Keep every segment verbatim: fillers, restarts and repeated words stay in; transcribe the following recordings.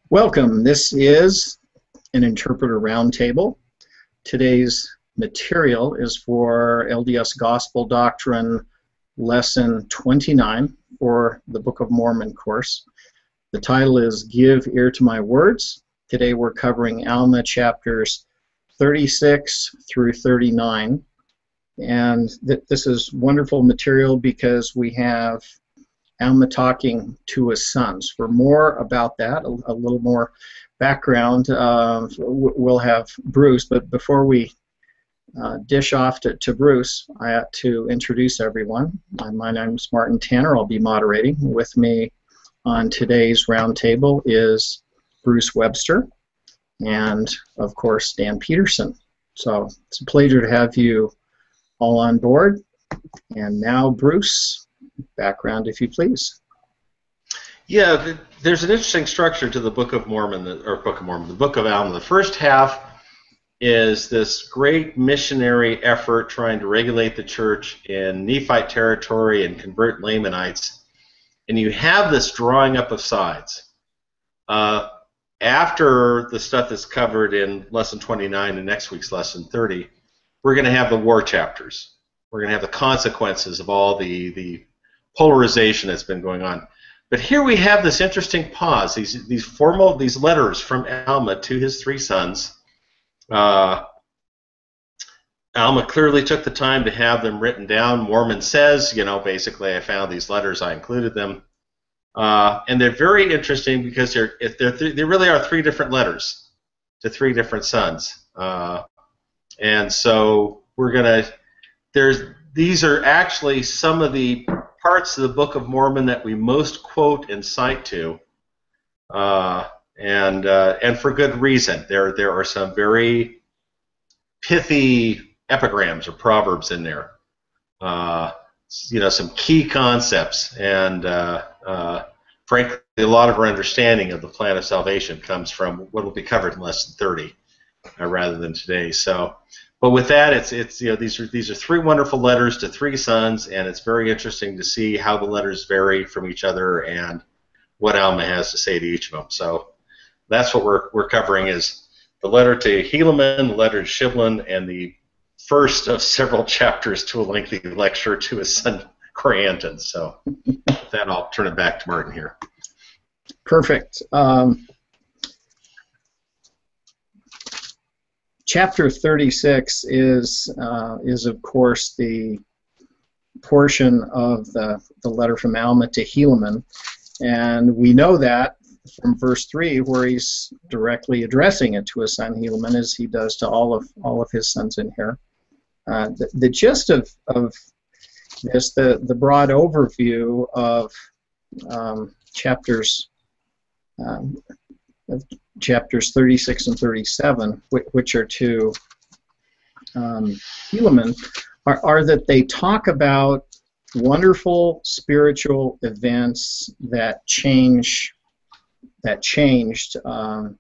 Welcome. This is an Interpreter Roundtable. Today's material is for L D S Gospel Doctrine Lesson twenty-nine for the Book of Mormon course. The title is Give Ear to My Words. Today we're covering Alma chapters thirty-six through thirty-nine. And th this is wonderful material because we have Alma talking to his sons. For more about that, a, a little more background, uh, we'll have Bruce. But before we uh, dish off to, to Bruce, I have to introduce everyone. My, my name's Martin Tanner. I'll be moderating. With me on today's roundtable is Bruce Webster and, of course, Dan Peterson. So it's a pleasure to have you all on board. And now, Bruce, background, if you please. Yeah, there's an interesting structure to the Book of Mormon, or Book of Mormon, the Book of Alma. The first half is this great missionary effort trying to regulate the church in Nephite territory and convert Lamanites, and you have this drawing up of sides. Uh, after the stuff that's covered in Lesson twenty-nine and next week's Lesson thirty, we're going to have the war chapters. We're going to have the consequences of all the the polarization that's been going on. But here we have this interesting pause, these these formal, these letters from Alma to his three sons. Uh, Alma clearly took the time to have them written down. Mormon says, you know, basically, I found these letters, I included them. Uh, and they're very interesting because they're, they're th they really are three different letters to three different sons. Uh, and so we're going to, there's, these are actually some of the parts of the Book of Mormon that we most quote and cite to, uh, and uh, and for good reason. There there are some very pithy epigrams or proverbs in there. Uh, you know, some key concepts, and uh, uh, frankly, a lot of our understanding of the plan of salvation comes from what will be covered in Lesson thirty, uh, rather than today. So. But with that, it's it's you know these are these are three wonderful letters to three sons, and it's very interesting to see how the letters vary from each other and what Alma has to say to each of them. So that's what we're we're covering is the letter to Helaman, the letter to Shivlin, and the first of several chapters to a lengthy lecture to his son Corianton. So with that, I'll turn it back to Martin here. Perfect. Um, Chapter thirty-six is, uh, is of course, the portion of the, the letter from Alma to Helaman, and we know that from verse three, where he's directly addressing it to his son Helaman, as he does to all of all of his sons in here. Uh, the, the gist of, of this, the, the broad overview of um, chapters um, of chapters thirty-six and thirty-seven, which are to um, Helaman, are, are that they talk about wonderful spiritual events that change, that changed, um,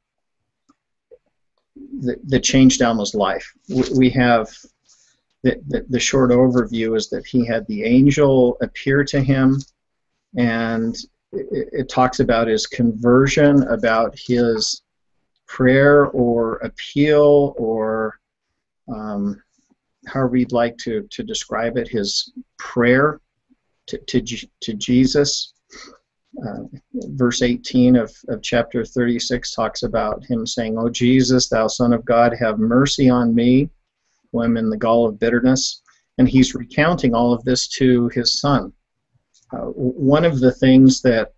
that, that changed Alma's life. We have the, the, the short overview is that he had the angel appear to him, and it, it talks about his conversion, about his prayer or appeal, or um, however you'd like to, to describe it, his prayer to, to, to Jesus. Uh, verse eighteen of, of chapter thirty-six talks about him saying, "O Jesus, thou Son of God, have mercy on me, who am in the gall of bitterness." And he's recounting all of this to his son. Uh, one of the things that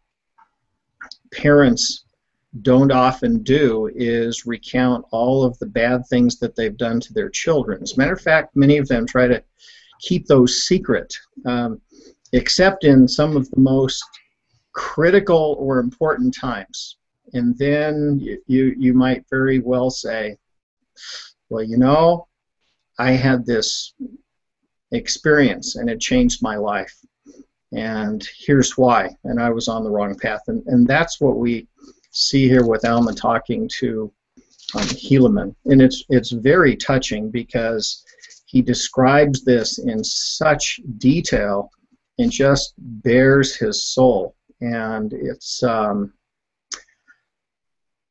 parents don't often do is recount all of the bad things that they've done to their children. As a matter of fact, many of them try to keep those secret, um, except in some of the most critical or important times. And then you, you, you might very well say, well, you know, I had this experience and it changed my life. And here's why. And I was on the wrong path. And, and that's what we see here with Alma talking to um, Helaman. And it's, it's very touching because he describes this in such detail and just bears his soul. And it's, um,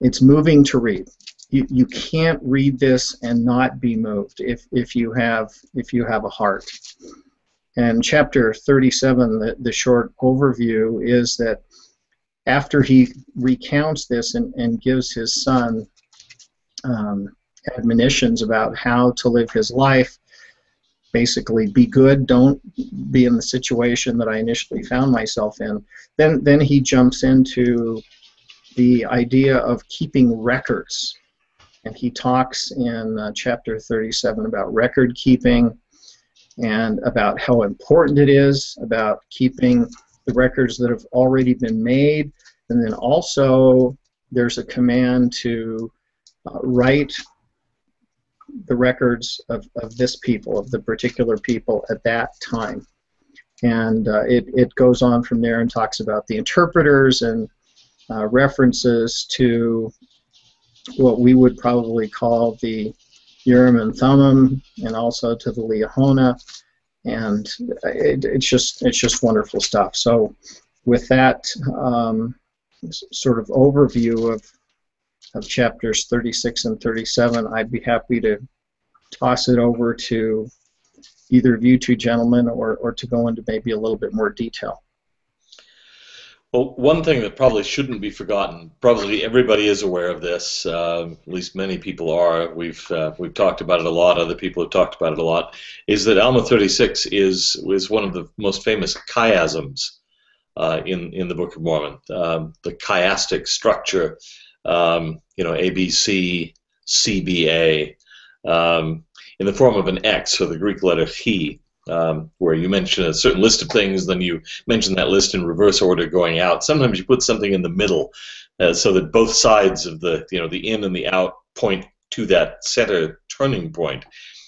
it's moving to read. You, you can't read this and not be moved if, if you have if you have a heart. And chapter thirty-seven, the, the short overview is that after he recounts this and, and gives his son um, admonitions about how to live his life, basically be good, don't be in the situation that I initially found myself in, then, then he jumps into the idea of keeping records. And he talks in uh, chapter thirty-seven about record keeping and about how important it is, about keeping the records that have already been made, and then also there's a command to uh, write the records of, of this people, of the particular people at that time. And uh, it, it goes on from there and talks about the interpreters and uh, references to what we would probably call the Urim and Thummim, and also to the Liahona, and it, it's just it's just wonderful stuff. So, with that um, sort of overview of of chapters thirty-six and thirty-seven, I'd be happy to toss it over to either of you two gentlemen, or or to go into maybe a little bit more detail. Well, one thing that probably shouldn't be forgotten, probably everybody is aware of this, uh, at least many people are, we've uh, we've talked about it a lot, other people have talked about it a lot, is that Alma thirty-six is, is one of the most famous chiasms uh, in, in the Book of Mormon. Um, the chiastic structure, um, you know, A B C, C B A, um, in the form of an X, or the Greek letter Chi. Um, where you mention a certain list of things, then you mention that list in reverse order going out. Sometimes you put something in the middle uh, so that both sides of the, you know, the in and the out point to that center turning point.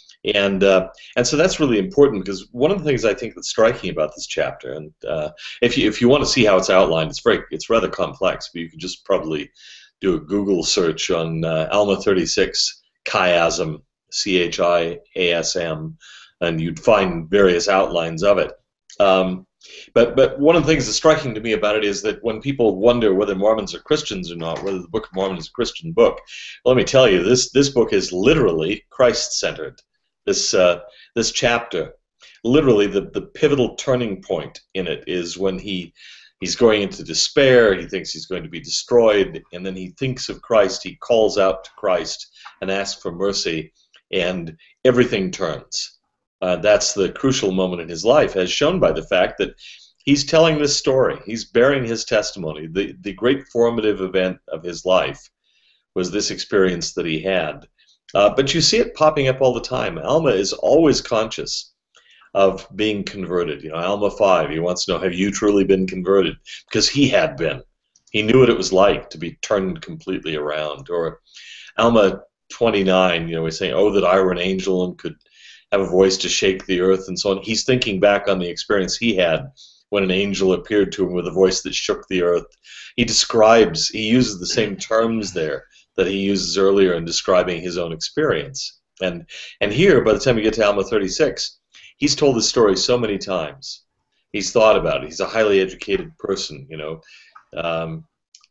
And uh, and so that's really important, because one of the things I think that's striking about this chapter, and uh, if you if you want to see how it's outlined, it's very it's rather complex, but you could just probably do a Google search on uh, Alma thirty-six chiasm, C H I A S M, and you'd find various outlines of it. Um, but but one of the things that's striking to me about it is that when people wonder whether Mormons are Christians or not, whether the Book of Mormon is a Christian book, well, let me tell you, this this book is literally Christ-centered. This uh, this chapter, literally the the pivotal turning point in it is when he he's going into despair. He thinks he's going to be destroyed, and then he thinks of Christ. He calls out to Christ and asks for mercy, and everything turns. Uh, that's the crucial moment in his life, as shown by the fact that he's telling this story. He's bearing his testimony. The, the great formative event of his life was this experience that he had. Uh, but you see it popping up all the time. Alma is always conscious of being converted. You know, Alma five, he wants to know, have you truly been converted? Because he had been. He knew what it was like to be turned completely around. Or Alma twenty-nine, you know, he's saying, oh, that I were an angel and could have a voice to shake the earth, and so on. He's thinking back on the experience he had when an angel appeared to him with a voice that shook the earth. He describes, he uses the same terms there that he uses earlier in describing his own experience. And and here, by the time we get to Alma thirty-six, he's told this story so many times. He's thought about it. He's a highly educated person, you know. Um,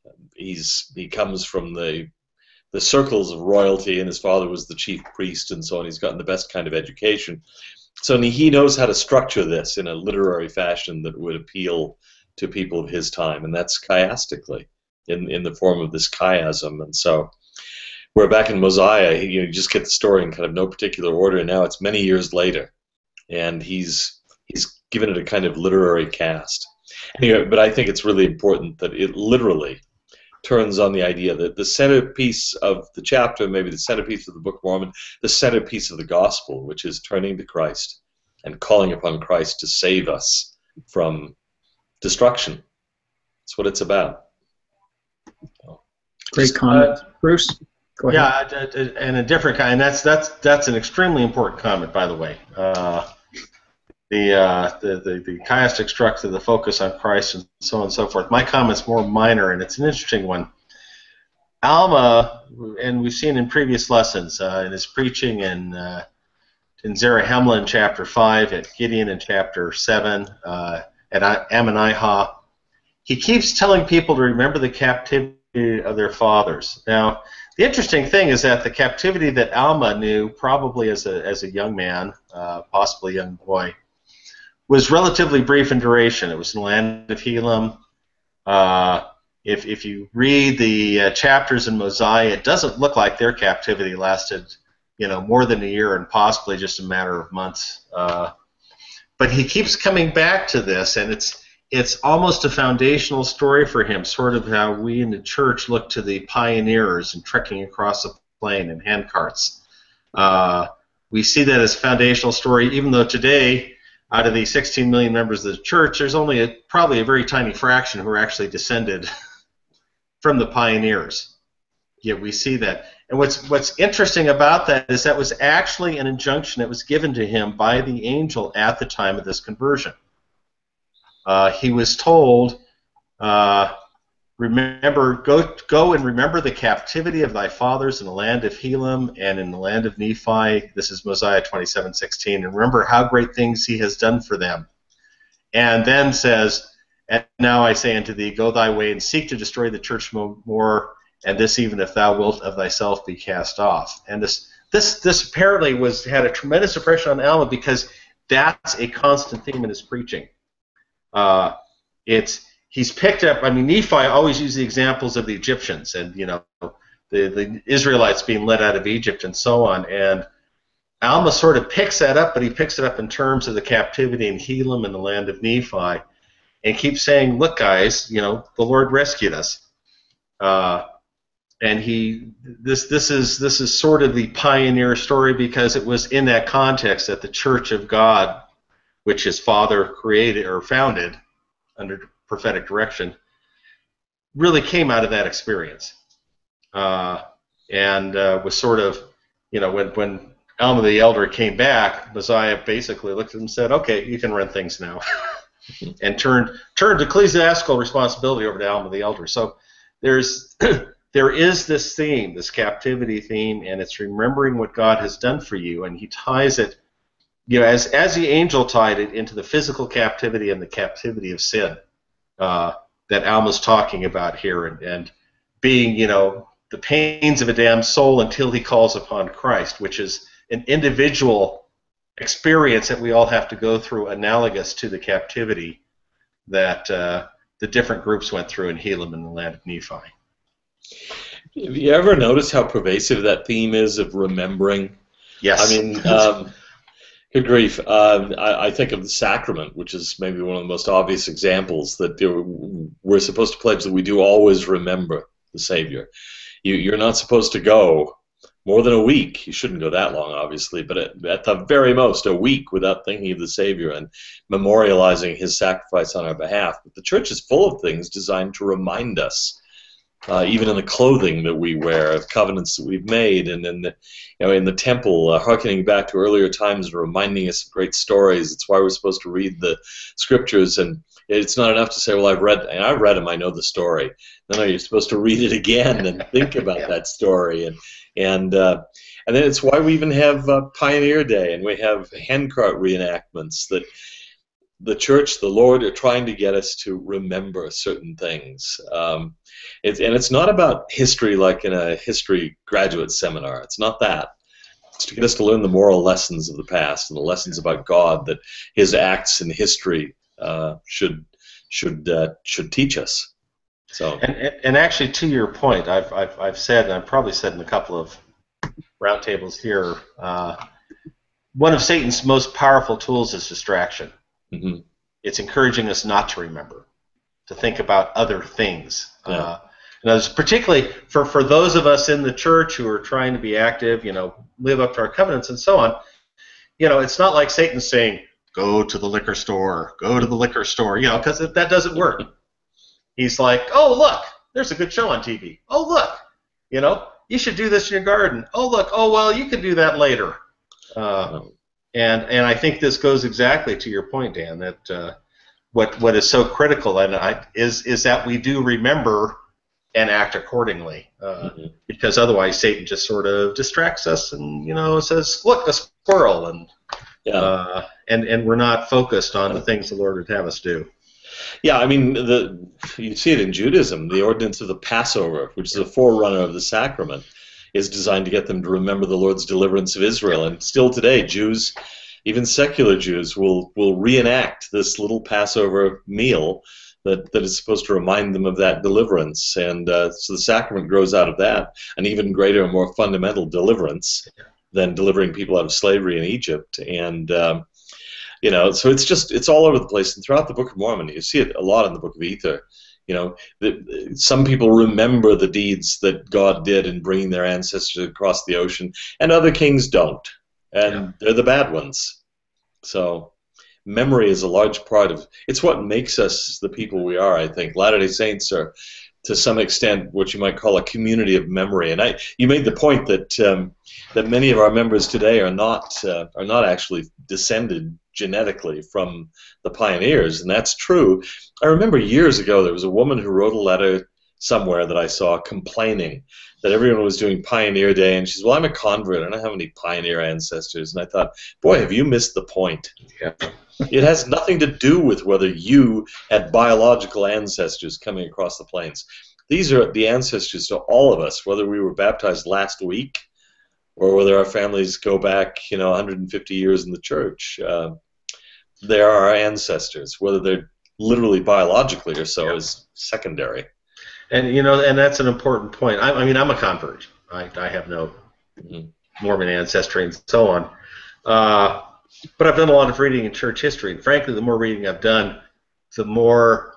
he's he comes from the the circles of royalty, and his father was the chief priest, and so on. He's gotten the best kind of education. So he knows how to structure this in a literary fashion that would appeal to people of his time, and that's chiastically, in, in the form of this chiasm. And so we're back in Mosiah, you, know, you just get the story in kind of no particular order, and now it's many years later, and he's, he's given it a kind of literary cast. Anyway, but I think it's really important that it literally turns on the idea that the centerpiece of the chapter, maybe the centerpiece of the Book of Mormon, the centerpiece of the gospel, which is turning to Christ and calling upon Christ to save us from destruction. That's what it's about. Great comment. Uh, Bruce, go ahead. Yeah, and a different kind. That's that's that's an extremely important comment, by the way. Uh, the, uh, the the the chiastic structure, the focus on Christ, and so on and so forth. My comment's more minor, and it's an interesting one. Alma, and we've seen in previous lessons, uh, in his preaching in uh, in Zarahemla in chapter five, at Gideon in chapter seven, uh, at Ammonihah, he keeps telling people to remember the captivity of their fathers. Now, the interesting thing is that the captivity that Alma knew, probably as a as a young man, uh, possibly a young boy, was relatively brief in duration. It was in the land of Helam. Uh, if if you read the uh, chapters in Mosiah, it doesn't look like their captivity lasted, you know, more than a year and possibly just a matter of months. Uh, but he keeps coming back to this, and it's it's almost a foundational story for him, sort of how we in the church look to the pioneers and trekking across the plain in handcarts. Uh, we see that as a foundational story, even though today, out of the sixteen million members of the church, there's only a, probably a very tiny fraction who are actually descended from the pioneers. Yet we see that. And what's what's interesting about that is that was actually an injunction that was given to him by the angel at the time of this conversion. Uh, he was told, uh, remember, go go and remember the captivity of thy fathers in the land of Helam and in the land of Nephi. This is Mosiah twenty-seven sixteen. And remember how great things he has done for them. And then says, and now I say unto thee, go thy way and seek to destroy the church more, and this even if thou wilt of thyself be cast off. And this this this apparently was had a tremendous impression on Alma, because that's a constant theme in his preaching. Uh, it's he's picked up. I mean, Nephi always used the examples of the Egyptians, and you know, the the Israelites being led out of Egypt and so on. And Alma sort of picks that up, but he picks it up in terms of the captivity in Helam and the land of Nephi, and keeps saying, "Look, guys, you know, the Lord rescued us." Uh, and he this this is this is sort of the pioneer story, because it was in that context that the Church of God, which his father created or founded under prophetic direction, really came out of that experience, uh, and uh, was sort of, you know, when when Alma the Elder came back, Mosiah basically looked at him and said, "Okay, you can run things now," and turned turned ecclesiastical responsibility over to Alma the Elder. So there's there is this theme, this captivity theme, and it's remembering what God has done for you, and he ties it, you know, as as the angel tied it into the physical captivity and the captivity of sin uh, that Alma's talking about here, and, and being, you know, the pains of a damned soul until he calls upon Christ, which is an individual experience that we all have to go through, analogous to the captivity that uh, the different groups went through in Helam and the land of Nephi. Have you ever noticed how pervasive that theme is of remembering? Yes. I mean, um, good grief. Uh, I, I think of the sacrament, which is maybe one of the most obvious examples that we're supposed to pledge that we do always remember the Savior. You, you're not supposed to go more than a week. You shouldn't go that long, obviously, but at, at the very most, a week without thinking of the Savior and memorializing his sacrifice on our behalf. But the church is full of things designed to remind us. Uh, even in the clothing that we wear, of covenants that we've made, and in the, you know, in the temple, uh, hearkening back to earlier times and reminding us of great stories. It's why we're supposed to read the scriptures, and it's not enough to say, well, I've read, and I've read them, I know the story. No, no, you're supposed to read it again and think about yeah. that story, and and uh, and then it's why we even have uh, Pioneer Day, and we have handcart reenactments that the church, the Lord, are trying to get us to remember certain things. Um, it's, and it's not about history like in a history graduate seminar. It's not that. It's to get us to learn the moral lessons of the past and the lessons about God that his acts in history uh, should should uh, should teach us. So. And, and actually, to your point, I've, I've, I've said, and I've probably said in a couple of roundtables here, uh, one of Satan's most powerful tools is distraction. Mm-hmm. It's encouraging us not to remember, to think about other things. Yeah. Uh, and particularly for, for those of us in the church who are trying to be active, you know, live up to our covenants and so on, you know, it's not like Satan's saying, go to the liquor store, go to the liquor store, you know, because that doesn't work. He's like, oh, look, there's a good show on T V. Oh, look, you know, you should do this in your garden. Oh, look, oh, well, you can do that later. Uh, And and I think this goes exactly to your point, Dan, that uh, what what is so critical and I, is is that we do remember and act accordingly, uh, mm-hmm. because otherwise Satan just sort of distracts us and, you know, says, look, a squirrel, and yeah. uh, and and we're not focused on the things the Lord would have us do. Yeah, I mean, the you see it in Judaism. The ordinance of the Passover, which is a forerunner of the sacrament, is designed to get them to remember the Lord's deliverance of Israel. And still today, Jews, even secular Jews, will will reenact this little Passover meal that, that is supposed to remind them of that deliverance. And uh, so the sacrament grows out of that, an even greater and more fundamental deliverance than delivering people out of slavery in Egypt. And um, you know, so it's just, it's all over the place. And throughout the Book of Mormon, you see it a lot in the Book of Ether. You know, the, some people remember the deeds that God did in bringing their ancestors across the ocean, and other kings don't. And yeah. They're the bad ones. So memory is a large part of, it's what makes us the people we are, I think. Latter-day Saints are, to some extent, what you might call a community of memory. And I, you made the point that um, that many of our members today are not uh, are not actually descended genetically from the pioneers, and that's true. I remember years ago there was a woman who wrote a letter somewhere that I saw complaining that everyone was doing Pioneer Day, and she says, well, I'm a convert, I don't have any pioneer ancestors. And I thought, boy, have you missed the point. Yeah. It has nothing to do with whether you had biological ancestors coming across the plains. These are the ancestors to all of us, whether we were baptized last week or whether our families go back, you know, one hundred fifty years in the church. Uh, they are our ancestors. Whether they're literally biologically or so is secondary. And, you know, and that's an important point. I, I mean, I'm a convert. I, I have no mm-hmm. Mormon ancestry and so on. Uh, but I've done a lot of reading in church history. And frankly, the more reading I've done, the more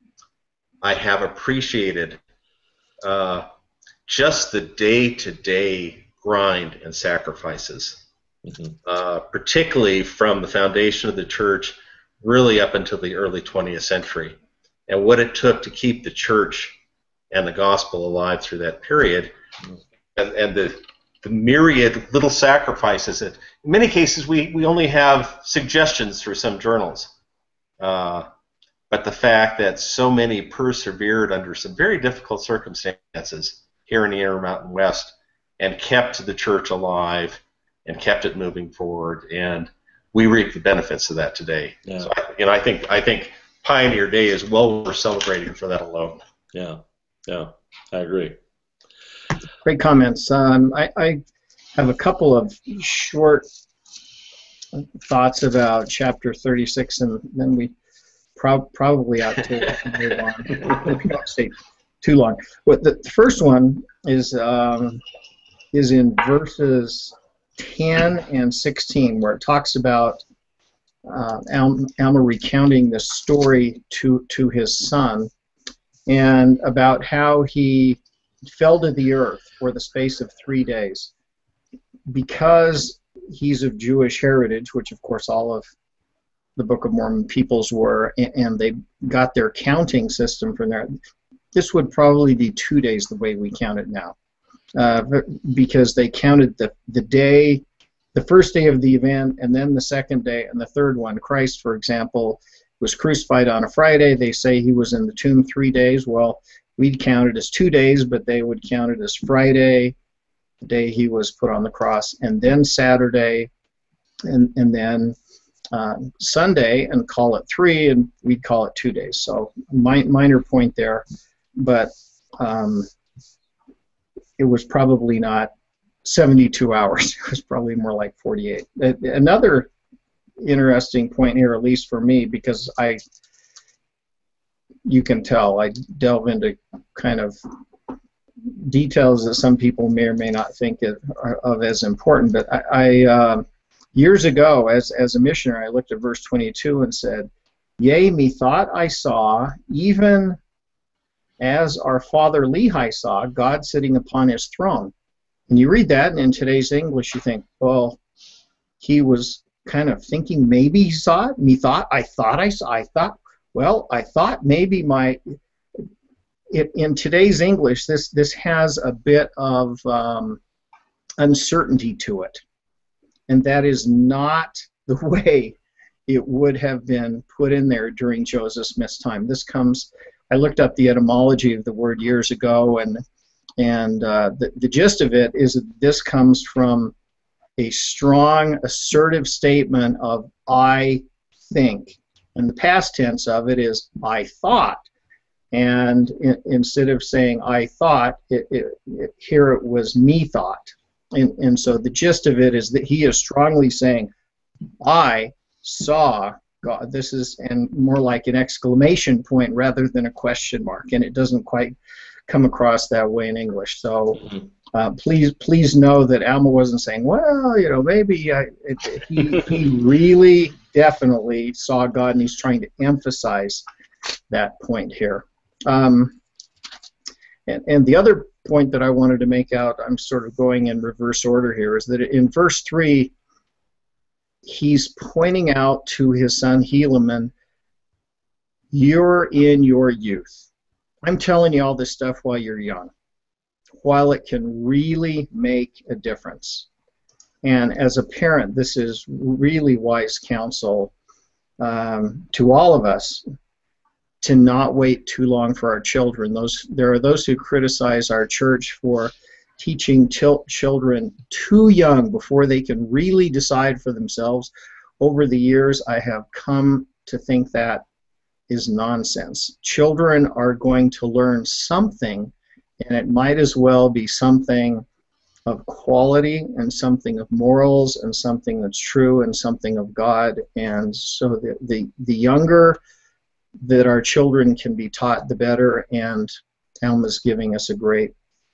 I have appreciated uh, just the day-to-day grind and sacrifices, mm-hmm. uh, particularly from the foundation of the church really up until the early twentieth century, and what it took to keep the church and the gospel alive through that period, mm-hmm. and, and the, the myriad little sacrifices that, in many cases, we, we only have suggestions through some journals. Uh, but the fact that so many persevered under some very difficult circumstances here in the Intermountain West and kept the church alive and kept it moving forward, and we reap the benefits of that today. Yeah. So, I, you know, I think I think Pioneer Day is well worth celebrating for that alone. Yeah, yeah, I agree. Great comments. Um, I, I have a couple of short thoughts about chapter thirty-six, and then we pro probably ought to move on. We don't stay too long. But the first one is um, is in verses ten and sixteen, where it talks about uh, Alma recounting the story to to his son, and about how he fell to the earth for the space of three days because he's of Jewish heritage, which of course all of the Book of Mormon peoples were, and they got their counting system from there. This would probably be two days the way we count it now. Uh, because they counted the, the day, the first day of the event, and then the second day, and the third one. Christ, for example, was crucified on a Friday. They say he was in the tomb three days. Well, we'd count it as two days, but they would count it as Friday, the day he was put on the cross, and then Saturday, and, and then uh, Sunday, and call it three, and we'd call it two days. So mi minor point there, but um, it was probably not seventy-two hours. It was probably more like forty-eight. Another interesting point here, at least for me, because I, you can tell, I delve into kind of details that some people may or may not think of, of as important. But I, I uh, years ago, as, as a missionary, I looked at verse twenty-two and said, "Yea, methought I saw, even as our father Lehi saw, God sitting upon his throne." And you read that, and in today's English you think, well, he was kind of thinking maybe he saw it. Methought, I thought I saw, I thought, well, I thought maybe my, it, in today's English, this, this has a bit of um, uncertainty to it. And that is not the way it would have been put in there during Joseph Smith's time. This comes, I looked up the etymology of the word years ago, and and uh, the, the gist of it is that this comes from a strong, assertive statement of "I think," And the past tense of it is I thought. And in, instead of saying I thought, it, it, it, here it was me thought. And, and so the gist of it is that he is strongly saying, I saw God. This is, and more like an exclamation point rather than a question mark. And it doesn't quite come across that way in English. So uh, please please know that Alma wasn't saying, well, you know, maybe I, it, he, he really definitely saw God, and he's trying to emphasize that point here. Um, and, and the other point that I wanted to make out, I'm sort of going in reverse order here, is that in verse three, he's pointing out to his son Helaman, you're in your youth. I'm telling you all this stuff while you're young, while it can really make a difference. And as a parent, this is really wise counsel um, to all of us, to not wait too long for our children. Those there are those who criticize our church for teaching children too young before they can really decide for themselves. Over the years, I have come to think that is nonsense. Children are going to learn something, and it might as well be something of quality and something of morals and something that's true and something of God. And so the, the, the younger that our children can be taught, the better, and Alma's giving us a great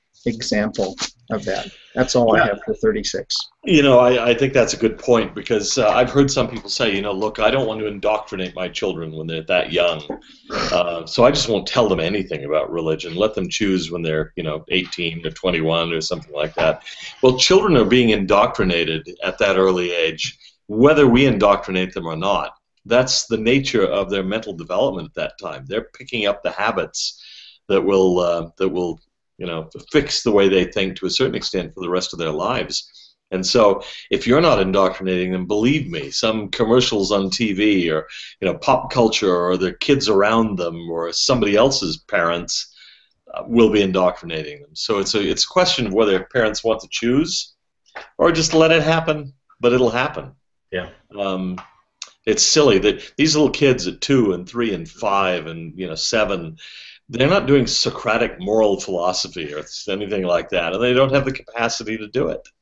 example of that. That's all yeah. I have for thirty-six. You know, I, I think that's a good point, because uh, I've heard some people say, you know, look, I don't want to indoctrinate my children when they're that young, uh, so I just won't tell them anything about religion. Let them choose when they're, you know, eighteen or twenty-one or something like that. Well, children are being indoctrinated at that early age, whether we indoctrinate them or not. That's the nature of their mental development at that time. They're picking up the habits that will uh, that will you know fix the way they think to a certain extent for the rest of their lives. And so, if you're not indoctrinating them, believe me, some commercials on T V or you know pop culture or the kids around them or somebody else's parents uh, will be indoctrinating them. So it's a it's a question of whether parents want to choose or just let it happen, but it'll happen. Yeah. Um, It's silly that these little kids at two and three and five and you know seven, they're not doing Socratic moral philosophy or anything like that, and they don't have the capacity to do it.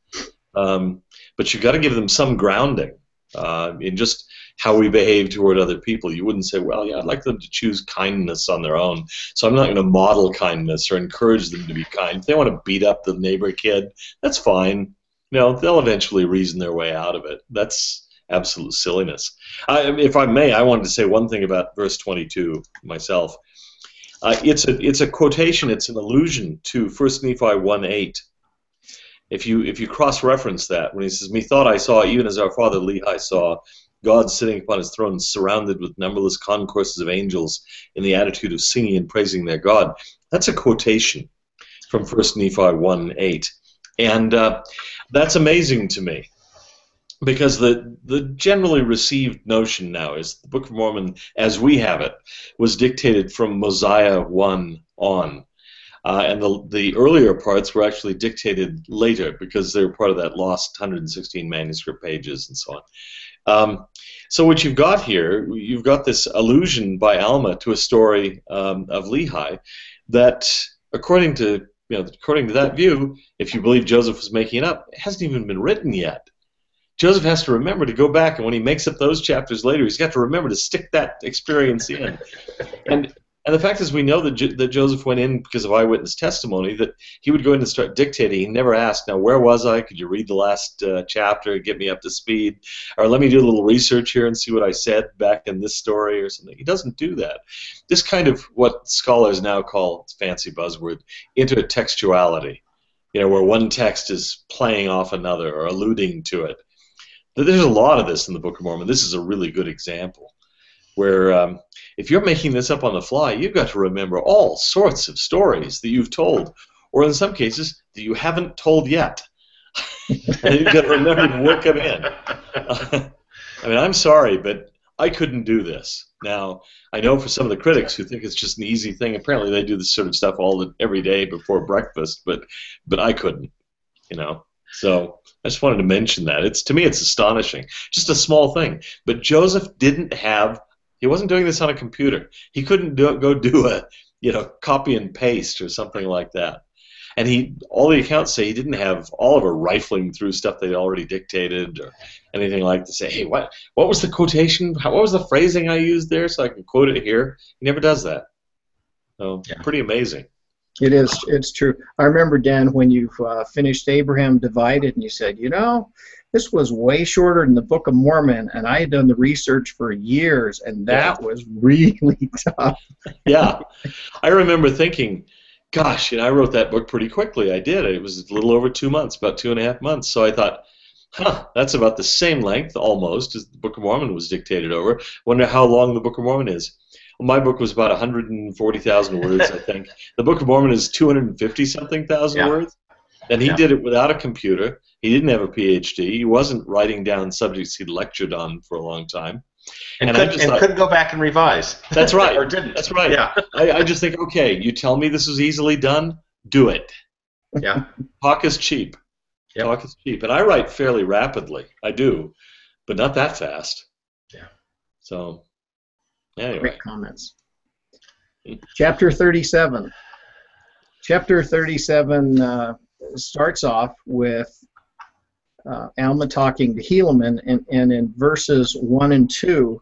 Um, but you've got to give them some grounding uh, in just how we behave toward other people. You wouldn't say, well, yeah, I'd like them to choose kindness on their own, so I'm not going to model kindness or encourage them to be kind. If they want to beat up the neighbor kid, that's fine. You know, they'll eventually reason their way out of it. That's absolute silliness. I, if I may, I wanted to say one thing about verse twenty-two myself. Uh, it's a it's a quotation. It's an allusion to First Nephi one eight. If you if you cross-reference that, when he says, "Methought I saw, even as our father Lehi saw, God sitting upon his throne, surrounded with numberless concourses of angels, in the attitude of singing and praising their God." That's a quotation from First Nephi one eight, and uh, that's amazing to me. Because the, the generally received notion now is the Book of Mormon, as we have it, was dictated from Mosiah one on. Uh, and the, the earlier parts were actually dictated later because they were part of that lost one hundred sixteen manuscript pages and so on. Um, so what you've got here, you've got this allusion by Alma to a story um, of Lehi that, according to, you know, according to that view, if you believe Joseph was making it up, it hasn't even been written yet. Joseph has to remember to go back, and when he makes up those chapters later, he's got to remember to stick that experience in. And and the fact is, we know that, Jo that Joseph went in because of eyewitness testimony, that he would go in and start dictating. He never asked, now, where was I? Could you read the last uh, chapter, get me up to speed? Or let me do a little research here and see what I said back in this story or something. He doesn't do that. This kind of what scholars now call, it's a fancy buzzword, intertextuality, you know, where one text is playing off another or alluding to it. There's a lot of this in the Book of Mormon. This is a really good example where um, if you're making this up on the fly, you've got to remember all sorts of stories that you've told, or in some cases that you haven't told yet. And you've got to remember to work them in. Uh, I mean, I'm sorry, but I couldn't do this. Now, I know for some of the critics who think it's just an easy thing, apparently they do this sort of stuff all the, every day before breakfast, but but I couldn't, you know. So I just wanted to mention that. It's to me, it's astonishing. Just a small thing. But Joseph didn't have He wasn't doing this on a computer. He couldn't do, go do a, you know, copy and paste or something like that. And he, all the accounts say he didn't have Oliver rifling through stuff they'd already dictated or anything like to say, hey, what, what was the quotation? How, what was the phrasing I used there so I can quote it here? He never does that. So, yeah. Pretty amazing. It is. It's true. I remember, Dan, when you uh, finished Abraham Divided, and you said, you know, this was way shorter than the Book of Mormon, and I had done the research for years, and that yeah. was really tough. Yeah. I remember thinking, gosh, you know, I wrote that book pretty quickly. I did. It was a little over two months, about two and a half months. So I thought, huh, that's about the same length, almost, as the Book of Mormon was dictated over. Wonder how long the Book of Mormon is. Well, my book was about one hundred forty thousand words, I think. The Book of Mormon is two hundred fifty something thousand yeah. words. And he yeah. did it without a computer. He didn't have a P H D. He wasn't writing down subjects he'd lectured on for a long time. And, and, could, I just and thought, couldn't go back and revise. That's right. Or didn't. That's right. Yeah. I, I just think, okay, you tell me this is easily done, do it. Yeah. Talk is cheap. Yep. Talk is cheap. And I write fairly rapidly. I do, but not that fast. Yeah. So, anyway. Great comments. Chapter thirty-seven. Chapter thirty-seven uh, starts off with uh, Alma talking to Helaman, and, and in verses one and two,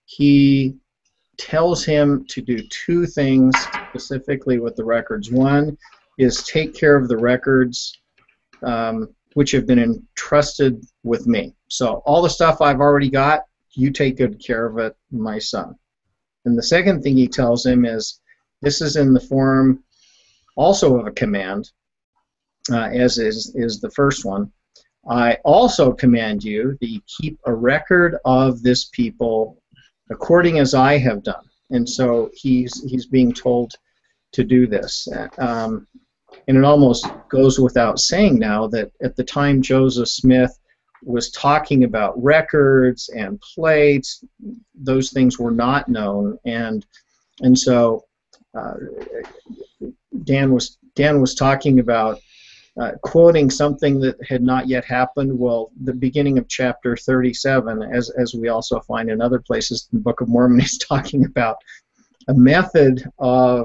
he tells him to do two things specifically with the records. One is take care of the records um, which have been entrusted with me. So all the stuff I've already got, you take good care of it, my son. And the second thing he tells him is, this is in the form also of a command, uh, as is, is the first one. I also command you that you keep a record of this people according as I have done. And so he's, he's being told to do this. Um, and it almost goes without saying now that at the time Joseph Smith was talking about records and plates, those things were not known. And, and so uh, Dan was, Dan was talking about Uh, quoting something that had not yet happened. Well, the beginning of chapter thirty-seven, as, as we also find in other places in the Book of Mormon, is talking about a method of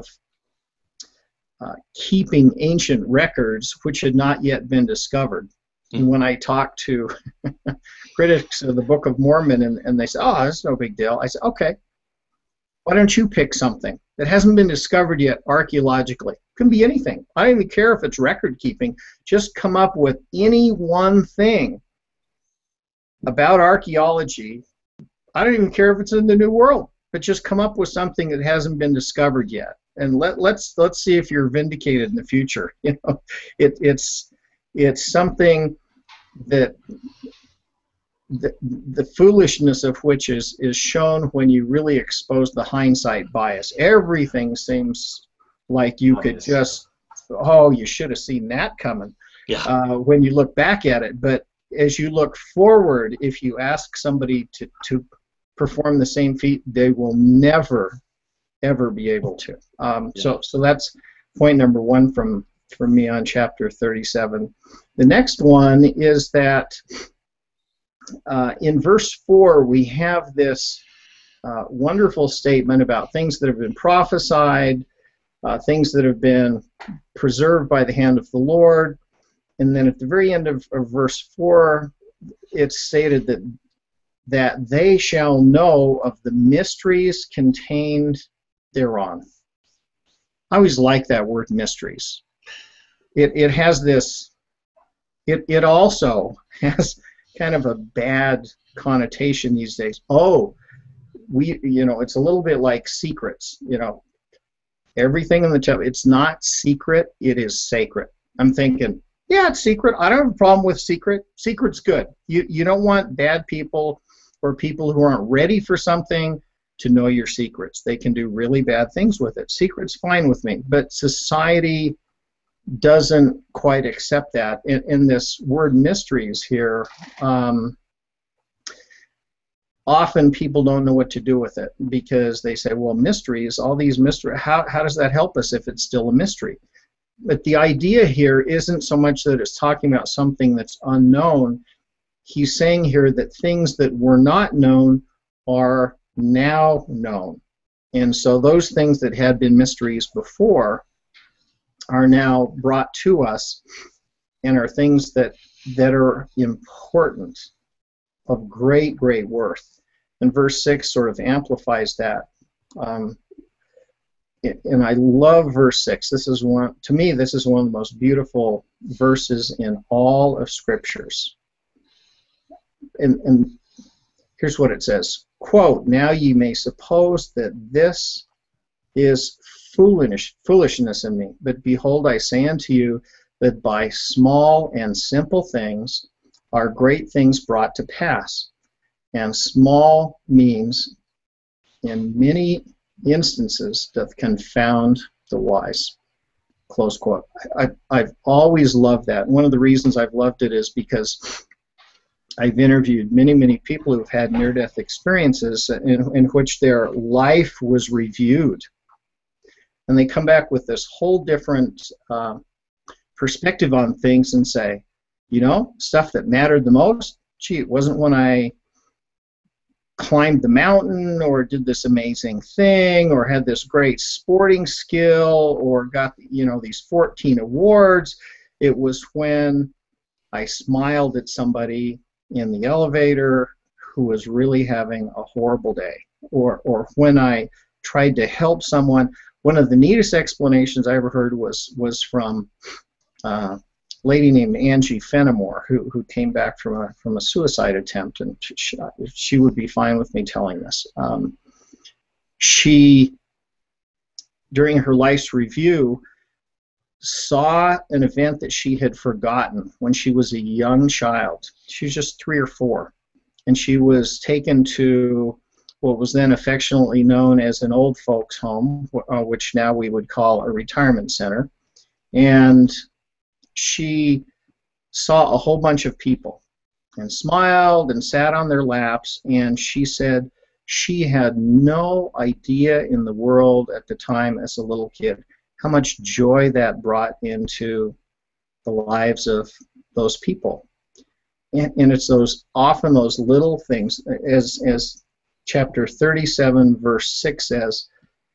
uh, keeping ancient records which had not yet been discovered. Mm-hmm. And when I talk to critics of the Book of Mormon, and, and they say, oh, that's no big deal, I say, okay, why don't you pick something that hasn't been discovered yet archaeologically? Can be anything. I don't even care if it's record keeping. Just come up with any one thing about archaeology. I don't even care if it's in the New World, but just come up with something that hasn't been discovered yet, and let let's let's see if you're vindicated in the future. You know, it it's it's something that the the foolishness of which is is shown when you really expose the hindsight bias. Everything seems like you could just, oh, you should have seen that coming. Yeah. Uh, when you look back at it. But as you look forward, if you ask somebody to, to perform the same feat, they will never, ever be able to. Um, yeah. So so that's point number one from, from me on chapter thirty-seven. The next one is that uh, in verse four, we have this uh, wonderful statement about things that have been prophesied, Uh, things that have been preserved by the hand of the Lord. And then at the very end of, of verse four, it's stated that that they shall know of the mysteries contained thereon. I always like that word, mysteries. It, it has this, it, it also has kind of a bad connotation these days. Oh, we, you know, it's a little bit like secrets, you know. Everything in the temple, it's not secret, it is sacred. I'm thinking, yeah, it's secret. I don't have a problem with secret. Secret's good. You, you don't want bad people or people who aren't ready for something to know your secrets. They can do really bad things with it. Secret's fine with me, but society doesn't quite accept that. In, in this word mysteries here, um, often people don't know what to do with it because they say, well, mysteries, all these mysteries, how, how does that help us if it's still a mystery? But the idea here isn't so much that it's talking about something that's unknown. He's saying here that things that were not known are now known. And so those things that had been mysteries before are now brought to us and are things that, that are important, of great, great worth. And verse six sort of amplifies that. Um, and I love verse six. This is one, to me, this is one of the most beautiful verses in all of Scriptures. And, and here's what it says. Quote, "Now ye may suppose that this is foolish, foolishness in me. But behold, I say unto you that by small and simple things are great things brought to pass." And small means, in many instances, doth confound the wise. Close quote. I, I've always loved that. One of the reasons I've loved it is because I've interviewed many, many people who've had near-death experiences in, in which their life was reviewed. And they come back with this whole different uh, perspective on things and say, you know, stuff that mattered the most, gee, it wasn't when I climbed the mountain or did this amazing thing or had this great sporting skill or got, you know, these fourteen awards. It was when I smiled at somebody in the elevator who was really having a horrible day, or or when I tried to help someone. One of the neatest explanations I ever heard was was from uh, a lady named Angie Fenimore, who who came back from a from a suicide attempt, and she, she would be fine with me telling this. Um, she, during her life's review, saw an event that she had forgotten when she was a young child. She was just three or four, and she was taken to what was then affectionately known as an old folks home, uh, which now we would call a retirement center. And she saw a whole bunch of people and smiled and sat on their laps, and she said she had no idea in the world at the time as a little kid how much joy that brought into the lives of those people. And, and it's those often those little things, as as chapter thirty-seven, verse six says,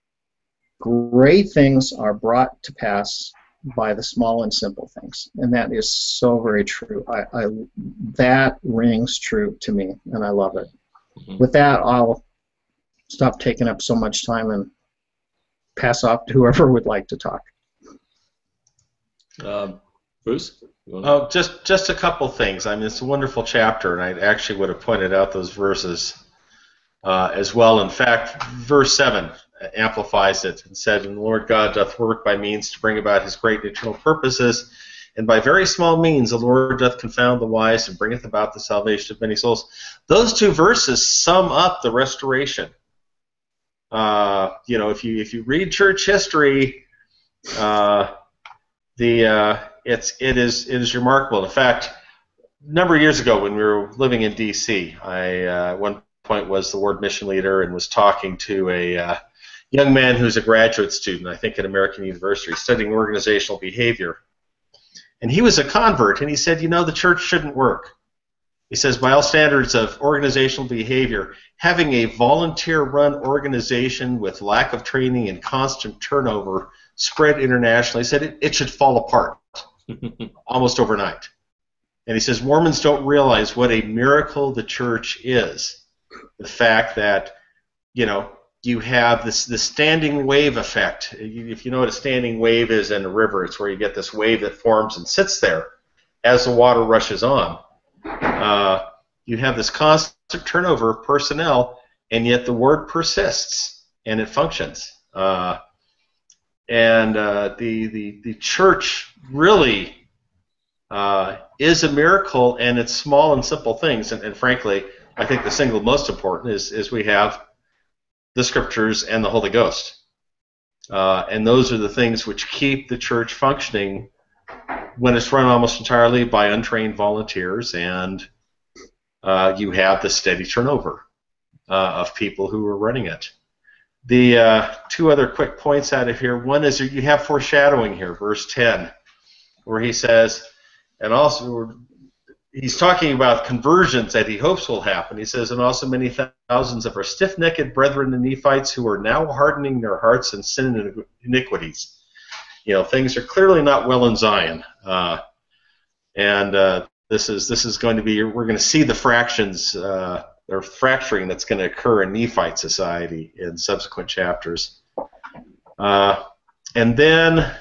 great things are brought to pass by the small and simple things. And that is so very true. I, I that rings true to me, and I love it. Mm-hmm. With that, I'll stop taking up so much time and pass off to whoever would like to talk. Um, Bruce? Oh, just just a couple things. I mean, it's a wonderful chapter, and I actually would have pointed out those verses uh, as well. In fact, verse seven amplifies it and said, "And the Lord God doth work by means to bring about his great eternal purposes, and by very small means the Lord doth confound the wise and bringeth about the salvation of many souls." Those two verses sum up the restoration. Uh, you know, if you if you read church history, uh, the uh, it's it is it is remarkable. In fact, a number of years ago when we were living in D C, I uh, at one point was the ward mission leader and was talking to a uh, young man who's a graduate student, I think at American University, studying organizational behavior, and he was a convert, and he said, you know, the church shouldn't work. He says, by all standards of organizational behavior, having a volunteer-run organization with lack of training and constant turnover spread internationally, he said it, it should fall apart almost overnight. And he says, Mormons don't realize what a miracle the church is. The fact that, you know, you have this, this standing wave effect. If you know what a standing wave is in a river, it's where you get this wave that forms and sits there as the water rushes on. Uh, you have this constant turnover of personnel, and yet the word persists and it functions. Uh, and uh, the, the the church really uh, is a miracle, and it's small and simple things. And, and frankly, I think the single most important is is we have the Scriptures and the Holy Ghost, uh, and those are the things which keep the church functioning when it's run almost entirely by untrained volunteers, and uh, you have the steady turnover uh, of people who are running it. The uh, two other quick points out of here. One is you have foreshadowing here, verse ten, where he says, and also he's talking about conversions that he hopes will happen. He says, and also many thousands of our stiff-necked brethren, the Nephites, who are now hardening their hearts and sinning iniquities. You know, things are clearly not well in Zion, uh, and uh, this is this is going to be. We're going to see the fractions uh, or fracturing that's going to occur in Nephite society in subsequent chapters, uh, and then.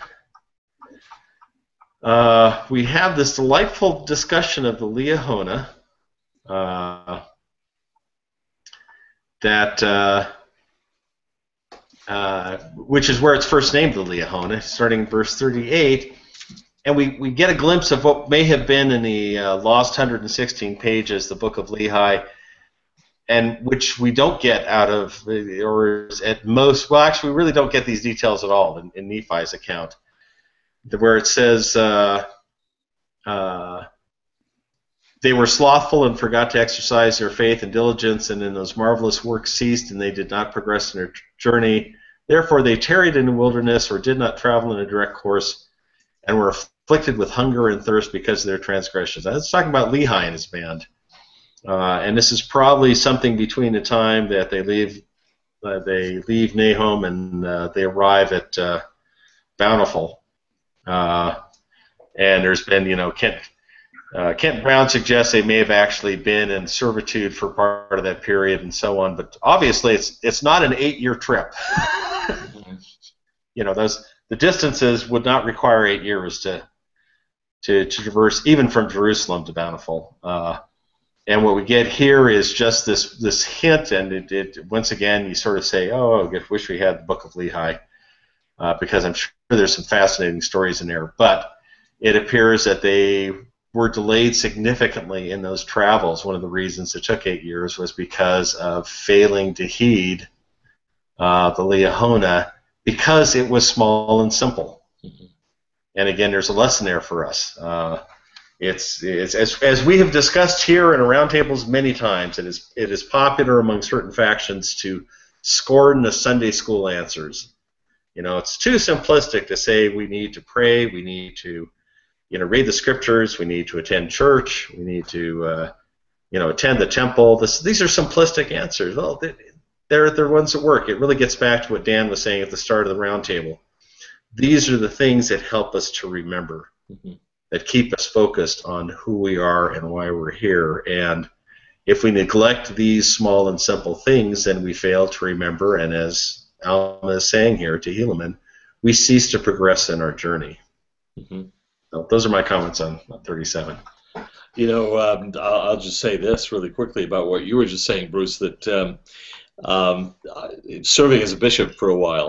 Uh, we have this delightful discussion of the Liahona uh, that, uh, uh, which is where it's first named the Liahona, starting in verse thirty-eight, and we, we get a glimpse of what may have been in the uh, lost one hundred sixteen pages, the Book of Lehi, and which we don't get out of, or at most, well, actually, we really don't get these details at all in, in Nephi's account. Where it says uh, uh, they were slothful and forgot to exercise their faith and diligence, and in those marvelous works ceased, and they did not progress in their journey. Therefore they tarried in the wilderness, or did not travel in a direct course, and were afflicted with hunger and thirst because of their transgressions. That's talking about Lehi and his band, uh, and this is probably something between the time that they leave, uh, they leave Nahum and uh, they arrive at uh, Bountiful. Uh, and there's been, you know, Kent, uh, Kent Brown suggests they may have actually been in servitude for part of that period and so on, but obviously it's it's not an eight-year trip. You know, those the distances would not require eight years to to, to traverse, even from Jerusalem to Bountiful. Uh, and what we get here is just this this hint, and it, it once again you sort of say, oh, I wish we had the Book of Lehi. Uh, because I'm sure there's some fascinating stories in there, but it appears that they were delayed significantly in those travels. One of the reasons it took eight years was because of failing to heed uh, the Liahona, because it was small and simple. Mm-hmm. And again, there's a lesson there for us. Uh, it's, it's as, as we have discussed here in roundtables many times, it is, it is popular among certain factions to scorn the Sunday school answers. You know, it's too simplistic to say we need to pray, we need to, you know, read the scriptures, we need to attend church, we need to, uh, you know, attend the temple. This, these are simplistic answers. Well, they, they're they're ones that work. It really gets back to what Dan was saying at the start of the roundtable. These are the things that help us to remember, mm-hmm. that keep us focused on who we are and why we're here. And if we neglect these small and simple things, then we fail to remember, and as Alma is saying here to Helaman, we cease to progress in our journey. Mm-hmm. So those are my comments on, on thirty-seven. You know, um, I'll, I'll just say this really quickly about what you were just saying, Bruce, that um, um, serving as a bishop for a while,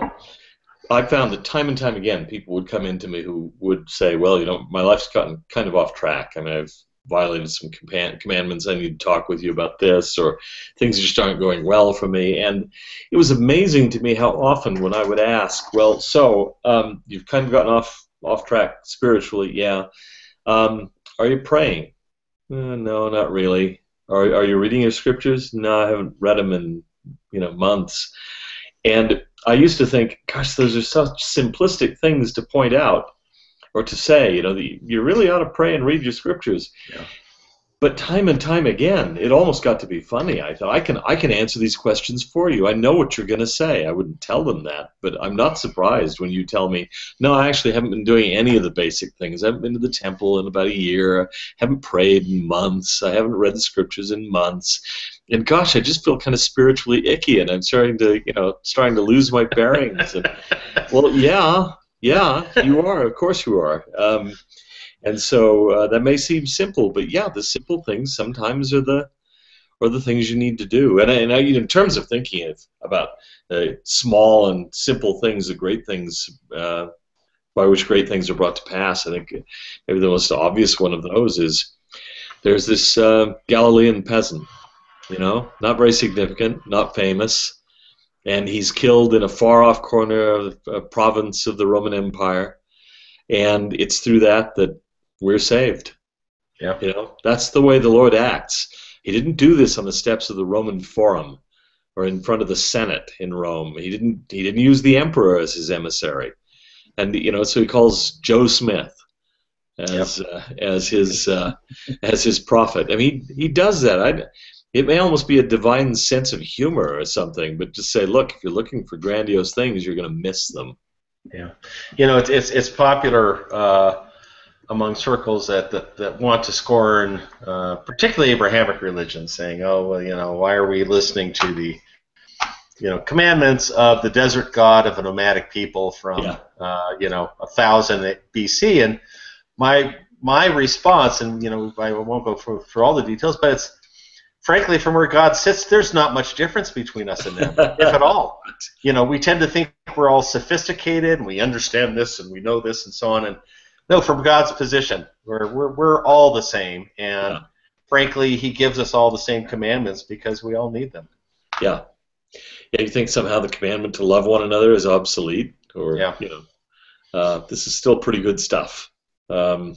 I found that time and time again people would come into me who would say, well, you know, my life's gotten kind of off track. I mean, I've violated some command commandments, I need to talk with you about this, or things just aren't going well for me. And it was amazing to me how often when I would ask, well, so um, you've kind of gotten off off track spiritually, yeah. Um, are you praying? Uh, no, not really. Are, are you reading your scriptures? No, I haven't read them in, you know, months. And I used to think, gosh, those are such simplistic things to point out. Or to say, you know, that you really ought to pray and read your scriptures. Yeah. But time and time again, it almost got to be funny. I thought, I can I can answer these questions for you. I know what you're going to say. I wouldn't tell them that, but I'm not surprised when you tell me, no, I actually haven't been doing any of the basic things. I haven't been to the temple in about a year. I haven't prayed in months. I haven't read the scriptures in months. And gosh, I just feel kind of spiritually icky, and I'm starting to, you know, starting to lose my bearings. And, well, yeah. Yeah, you are. Of course you are. Um, and so uh, that may seem simple, but yeah, the simple things sometimes are the are the things you need to do. And, and I, in terms of thinking of, about uh, small and simple things, the great things uh, by which great things are brought to pass, I think maybe the most obvious one of those is there's this uh, Galilean peasant, you know, not very significant, not famous. And he's killed in a far-off corner of a province of the Roman Empire, and it's through that that we're saved. Yeah. You know, that's the way the Lord acts. He didn't do this on the steps of the Roman Forum or in front of the Senate in Rome. He didn't. He didn't use the emperor as his emissary, and you know, so he calls Joe Smith, as yep. uh, as his uh, as his prophet. I mean, he, he does that. I, it may almost be a divine sense of humor or something, but just say, look, if you're looking for grandiose things, you're going to miss them. Yeah, you know, it's it's, it's popular uh, among circles that, that, that want to scorn, uh, particularly Abrahamic religion, saying, oh, well, you know, why are we listening to the you know, commandments of the desert god of a nomadic people from, yeah. uh, you know, a thousand B C. And my my response, and you know, I won't go through, through all the details, but it's frankly from where God sits, there's not much difference between us and them, if at all. You know, we tend to think we're all sophisticated and we understand this and we know this and so on. And no, from God's position, we're we're we're all the same. And yeah. frankly, He gives us all the same commandments because we all need them. Yeah. Yeah, you think somehow the commandment to love one another is obsolete, or yeah. you know, uh, this is still pretty good stuff. Um,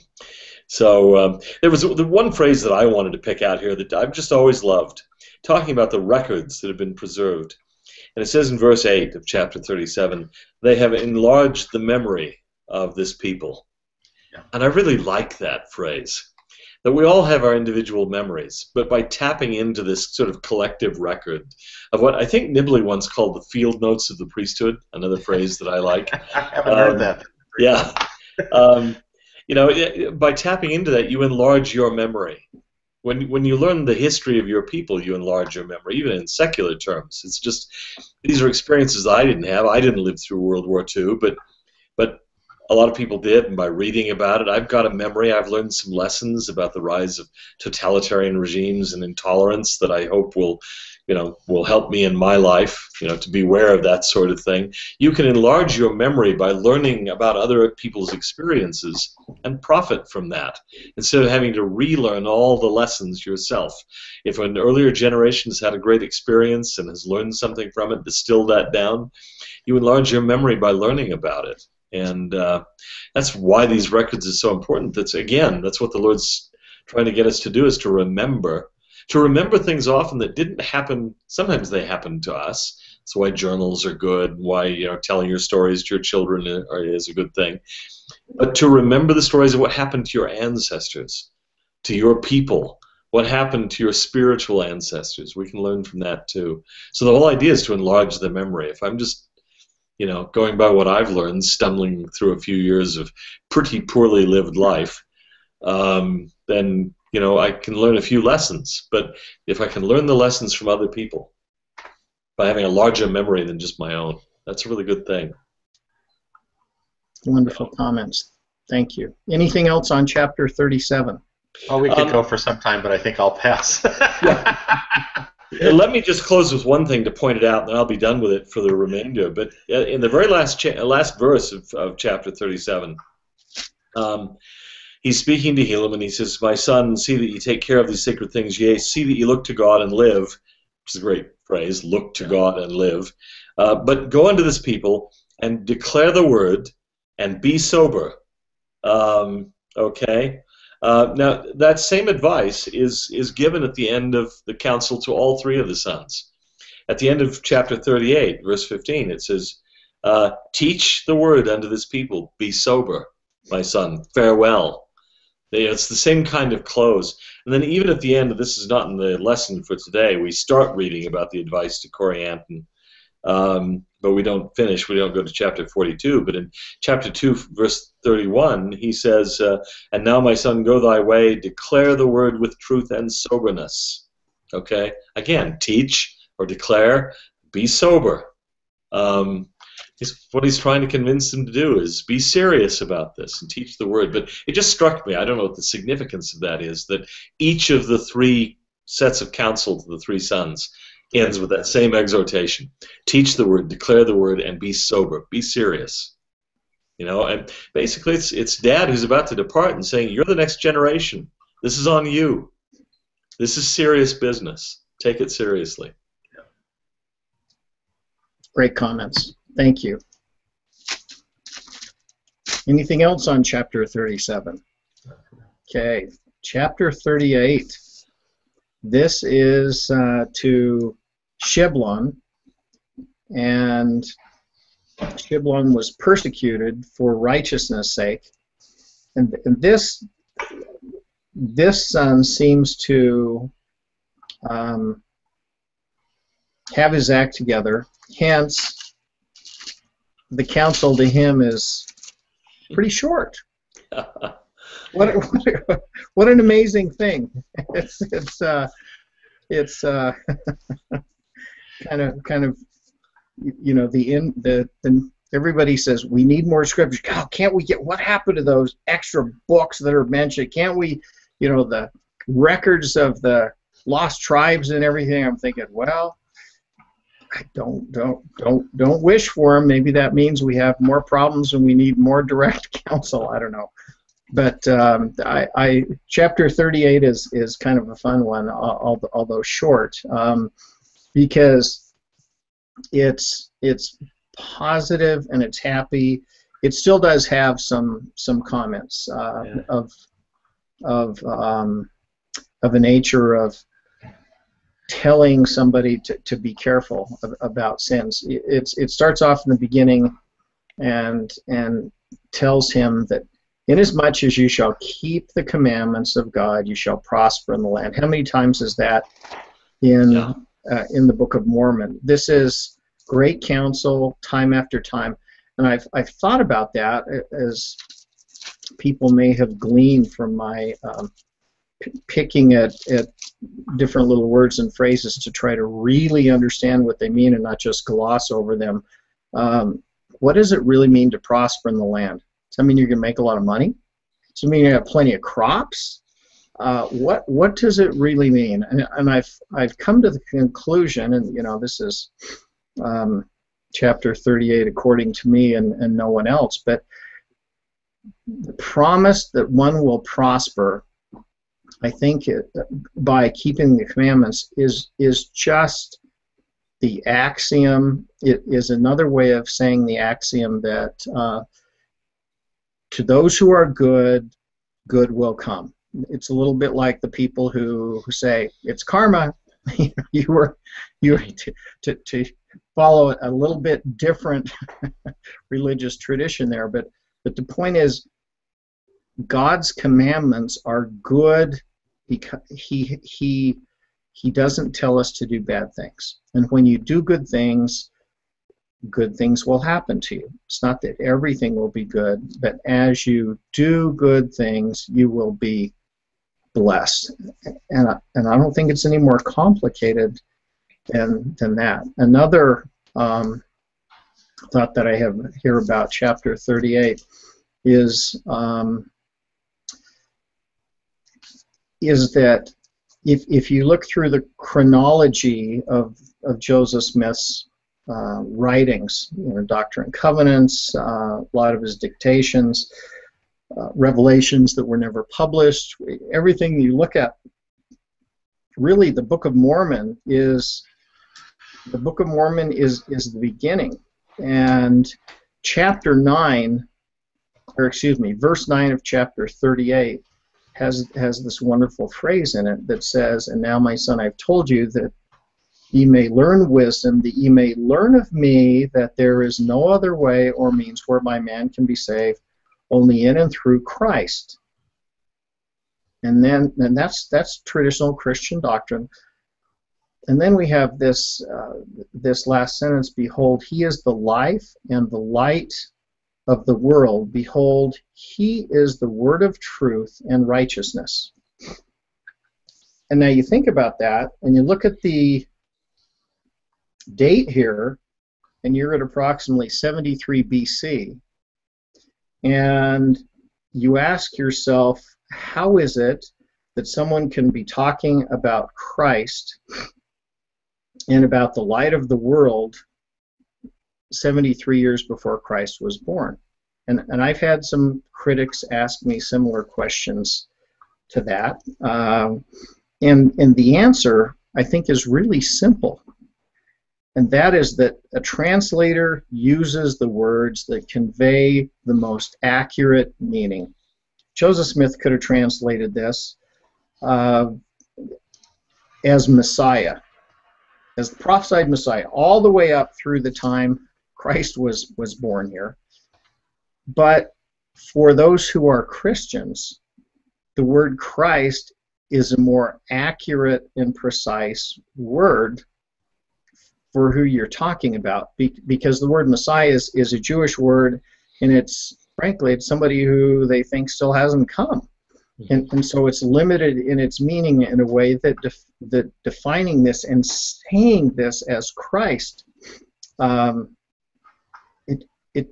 so um, there was the one phrase that I wanted to pick out here that I've just always loved, talking about the records that have been preserved. And it says in verse eight of chapter thirty-seven, they have enlarged the memory of this people. Yeah. And I really like that phrase. That we all have our individual memories, but by tapping into this sort of collective record of what I think Nibley once called the field notes of the priesthood, another phrase that I like. I haven't um, heard that. Yeah. um, you know, by tapping into that, you enlarge your memory. When, when you learn the history of your people, you enlarge your memory, even in secular terms. It's just, these are experiences that I didn't have. I didn't live through World War Two, but but a lot of people did, and by reading about it, I've got a memory. I've learned some lessons about the rise of totalitarian regimes and intolerance that I hope will, you know, will help me in my life, you know, to be aware of that sort of thing. You can enlarge your memory by learning about other people's experiences and profit from that, instead of having to relearn all the lessons yourself. If an earlier generation has had a great experience and has learned something from it, distilled that down, you enlarge your memory by learning about it. And uh, that's why these records are so important. That's, again, that's what the Lord's trying to get us to do, is to remember. To remember things often that didn't happen. Sometimes they happen to us. That's why journals are good, why, you know, telling your stories to your children is a good thing. But to remember the stories of what happened to your ancestors, to your people, what happened to your spiritual ancestors. We can learn from that too. So the whole idea is to enlarge the memory. If I'm just You know, going by what I've learned, stumbling through a few years of pretty poorly lived life, um, then, you know, I can learn a few lessons. But if I can learn the lessons from other people by having a larger memory than just my own, that's a really good thing. Wonderful comments. Thank you. Anything else on chapter thirty-seven? Oh, we could um, go for some time, but I think I'll pass. Yeah. Let me just close with one thing to point it out, and then I'll be done with it for the remainder. But in the very last cha last verse of, of chapter thirty-seven, um, he's speaking to Helaman, and he says, "My son, see that you take care of these sacred things. Yea, see that you look to God and live," which is a great phrase, look to God and live. Uh, but go unto this people and declare the word and be sober. Um, okay? Uh, now, that same advice is, is given at the end of the counsel to all three of the sons. At the end of chapter thirty-eight, verse fifteen, it says, uh, teach the word unto this people, be sober, my son, farewell. They, it's the same kind of close. And then even at the end, this is not in the lesson for today, we start reading about the advice to Corianton. Um, but we don't finish, we don't go to chapter forty-two, but in chapter two, verse thirty-one, he says, uh, and now, my son, go thy way, declare the word with truth and soberness. Okay? Again, teach or declare, be sober. Um, he's, what he's trying to convince them to do is be serious about this and teach the word. But it just struck me, I don't know what the significance of that is, that each of the three sets of counsel to the three sons ends with that same exhortation. Teach the word, declare the word, and be sober. Be serious. You know, and basically it's, it's dad who's about to depart and saying, you're the next generation. This is on you. This is serious business. Take it seriously. Great comments. Thank you. Anything else on chapter thirty-seven? Okay, chapter thirty-eight. This is uh, to Shiblon, and Shiblon was persecuted for righteousness' sake, and, and this this son seems to um, have his act together. Hence, the counsel to him is pretty short. What what, what an amazing thing! It's it's uh, it's uh, kind of kind of you know the in the, the everybody says we need more scripture. God, can't we get what happened to those extra books that are mentioned? Can't we, you know, the records of the lost tribes and everything? I'm thinking, well, I don't don't don't don't wish for them. Maybe that means we have more problems and we need more direct counsel. I don't know. But um, I, I chapter thirty-eight is is kind of a fun one, although short, um, because it's it's positive and it's happy. It still does have some some comments uh, yeah. of of um, of a nature of telling somebody to, to be careful of, about sins. It's it starts off in the beginning and and tells him that inasmuch as you shall keep the commandments of God, you shall prosper in the land. How many times is that in yeah. uh, in the Book of Mormon? This is great counsel, time after time, and I've I've thought about that as people may have gleaned from my um, p picking at at different little words and phrases to try to really understand what they mean and not just gloss over them. Um, what does it really mean to prosper in the land? Does that mean you're going to make a lot of money? Does it mean you have plenty of crops? Uh, what what does it really mean? And, and I've I've come to the conclusion, and you know this is um, chapter thirty-eight according to me and, and no one else, but the promise that one will prosper, I think, it, by keeping the commandments is is just the axiom. It is another way of saying the axiom that uh, to those who are good, good will come. It's a little bit like the people who, who say it's karma. you were you were to, to to follow a little bit different religious tradition there, but but the point is, God's commandments are good because he he he doesn't tell us to do bad things. And when you do good things, good things will happen to you. It's not that everything will be good, but as you do good things, you will be blessed. And I, and I don't think it's any more complicated than than that. Another um, thought that I have here about chapter thirty-eight is um, is that if if you look through the chronology of of Joseph Smith's uh, writings, you know, Doctrine and Covenants, uh, a lot of his dictations, uh, revelations that were never published, everything you look at, really the Book of Mormon is the Book of Mormon is is the beginning, and chapter nine, or excuse me, verse nine of chapter thirty-eight has has this wonderful phrase in it that says, "And now, my son, I've told you that ye may learn wisdom, that ye may learn of me that there is no other way or means whereby man can be saved, only in and through Christ." And then, and that's that's traditional Christian doctrine. And then we have this uh, this last sentence: "Behold, he is the life and the light of the world. Behold, he is the word of truth and righteousness." And now you think about that, and you look at the date here, and you're at approximately seventy-three B C, and you ask yourself, how is it that someone can be talking about Christ and about the light of the world seventy-three years before Christ was born? And, and I've had some critics ask me similar questions to that. Um, and, and the answer, I think, is really simple. And that is that a translator uses the words that convey the most accurate meaning. Joseph Smith could have translated this uh, as Messiah, as the prophesied Messiah, all the way up through the time Christ was was born here. But for those who are Christians, the word Christ is a more accurate and precise word for who you're talking about, be, because the word Messiah is, is a Jewish word, and it's, frankly, it's somebody who they think still hasn't come. And, and so it's limited in its meaning in a way that, def, that defining this and saying this as Christ, um, it, it,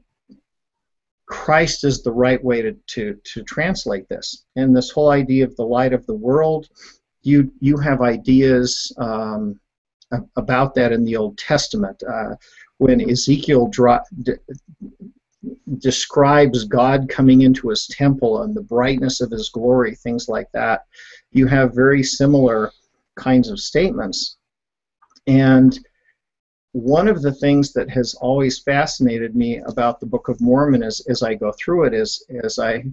Christ is the right way to, to, to translate this. And this whole idea of the light of the world, you, you have ideas um, about that in the Old Testament. Uh, when Ezekiel draw, de, describes God coming into his temple and the brightness of his glory, things like that, you have very similar kinds of statements. And one of the things that has always fascinated me about the Book of Mormon is, as I go through it, is as I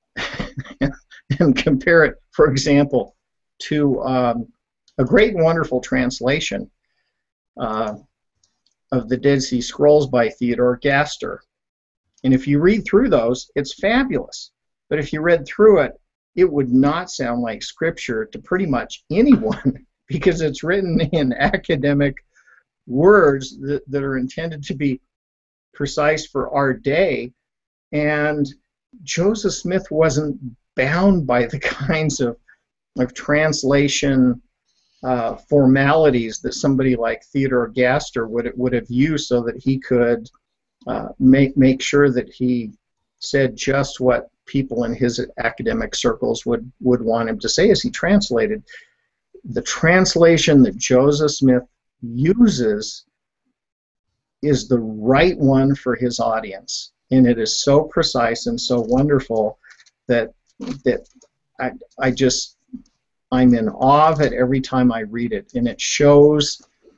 and compare it, for example, to um, a great and wonderful translation uh, of the Dead Sea Scrolls by Theodore Gaster. And if you read through those, it's fabulous. But if you read through it, it would not sound like Scripture to pretty much anyone, because it's written in academic words that, that are intended to be precise for our day. And Joseph Smith wasn't bound by the kinds of, of translation uh, formalities that somebody like Theodore Gaster would, would have used so that he could Uh, make make sure that he said just what people in his academic circles would, would want him to say as he translated. The translation that Joseph Smith uses is the right one for his audience, and it is so precise and so wonderful that that I, I just I'm in awe of it every time I read it, and it shows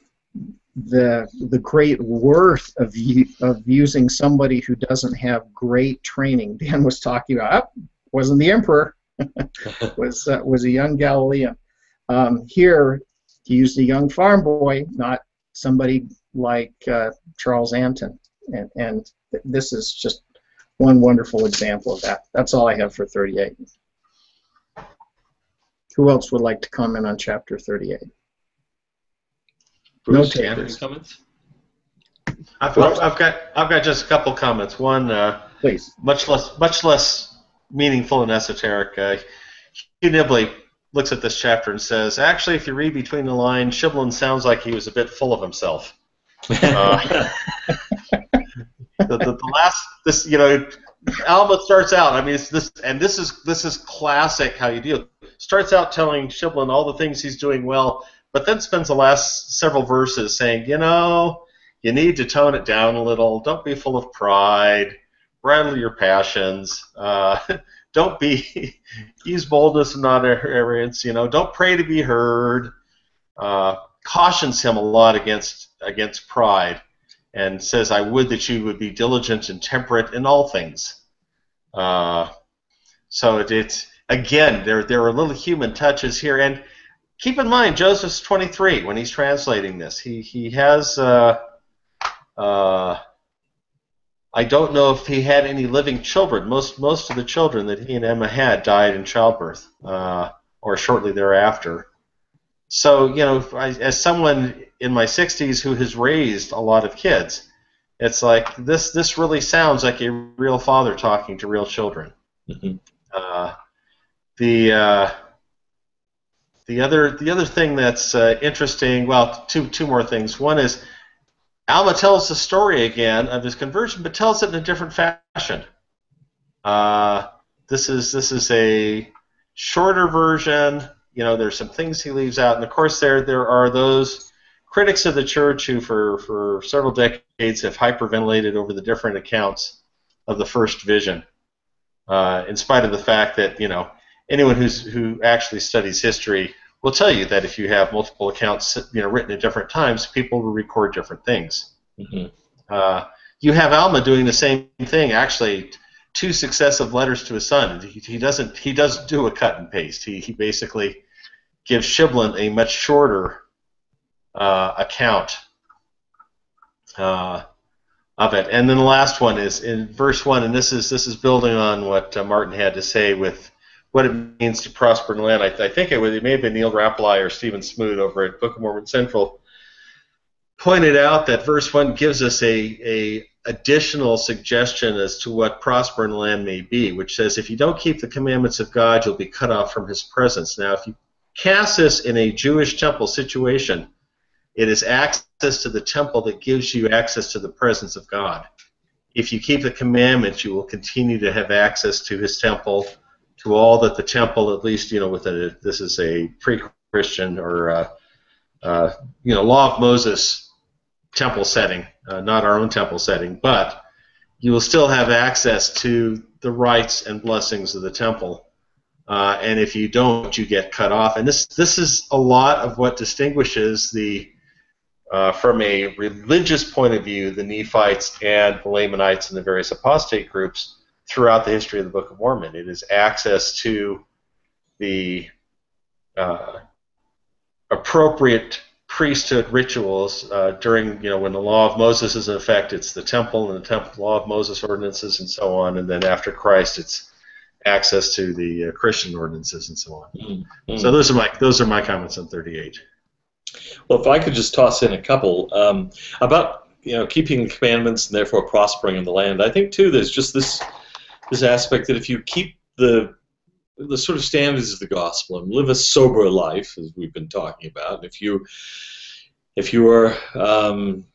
the the great worth of of using somebody who doesn't have great training. Dan was talking about, oh, wasn't the emperor, was uh, was a young Galilean. Um, here, he used a young farm boy, not somebody like uh, Charles Anton, and and th this is just one wonderful example of that. That's all I have for thirty-eight. Who else would like to comment on chapter thirty-eight? Bruce, no do you have any comments? I've, I've got I've got just a couple comments. One, uh, please, much less much less meaningful and esoteric. Uh, Hugh Nibley looks at this chapter and says, actually, if you read between the lines, Shiblin sounds like he was a bit full of himself. Uh, the, the, the last, this you know, Alma starts out. I mean, it's this, and this is this is classic how you deal. Starts out telling Shiblin all the things he's doing well, but then spends the last several verses saying, you know, you need to tone it down a little. Don't be full of pride. Bridle your passions. Uh, don't be, use boldness and not arrogance. You know, don't pray to be heard. Uh, cautions him a lot against against pride, and says, I would that you would be diligent and temperate in all things. Uh, so it, it's, again, there, there are little human touches here. And keep in mind, Joseph's twenty-three when he's translating this. He, he has, uh, uh, I don't know if he had any living children. Most, most of the children that he and Emma had died in childbirth uh, or shortly thereafter. So, you know, I, as someone in my sixties who has raised a lot of kids, it's like this this really sounds like a real father talking to real children. Mm-hmm. uh, the uh, the other the other thing that's uh, interesting, well, two two more things. One is Alma tells the story again of his conversion, but tells it in a different fashion. Uh, this is this is a shorter version. You know, there's some things he leaves out, and of course there there are those critics of the church who for, for several decades have hyperventilated over the different accounts of the first vision, uh, in spite of the fact that, you know, anyone who's who actually studies history will tell you that if you have multiple accounts, you know, written at different times, people will record different things. Mm-hmm. uh, you have Alma doing the same thing, actually. Two successive letters to his son. He, he doesn't he doesn't do a cut and paste. He he basically gives Shiblin a much shorter uh, account. Uh, of it. And then the last one is in verse one, and this is this is building on what uh, Martin had to say with what it means to prosper in the land. I, th I think it, was, it may have been Neil Rappleye or Stephen Smoot over at Book of Mormon Central pointed out that verse one gives us a, a additional suggestion as to what prosper in the land may be, which says if you don't keep the commandments of God, you'll be cut off from his presence. Now, if you cast this in a Jewish temple situation, it is access to the temple that gives you access to the presence of God. If you keep the commandments, you will continue to have access to his temple, to all that the temple, at least, you know, with a, this is a pre-Christian or, uh, uh, you know, Law of Moses temple setting, uh, not our own temple setting, but you will still have access to the rights and blessings of the temple. Uh, and if you don't, you get cut off. And this, this is a lot of what distinguishes the Uh, from a religious point of view, the Nephites and the Lamanites and the various apostate groups throughout the history of the Book of Mormon. It is access to the uh, appropriate priesthood rituals uh, during, you know, when the Law of Moses is in effect, it's the temple and the temple Law of Moses ordinances and so on, and then after Christ, it's access to the uh, Christian ordinances and so on. Mm-hmm. So those are my those are my comments on thirty-eight. Well, if I could just toss in a couple um, about, you know, keeping the commandments and therefore prospering in the land. I think too there's just this this aspect that if you keep the the sort of standards of the gospel and live a sober life, as we've been talking about, if you if you are um,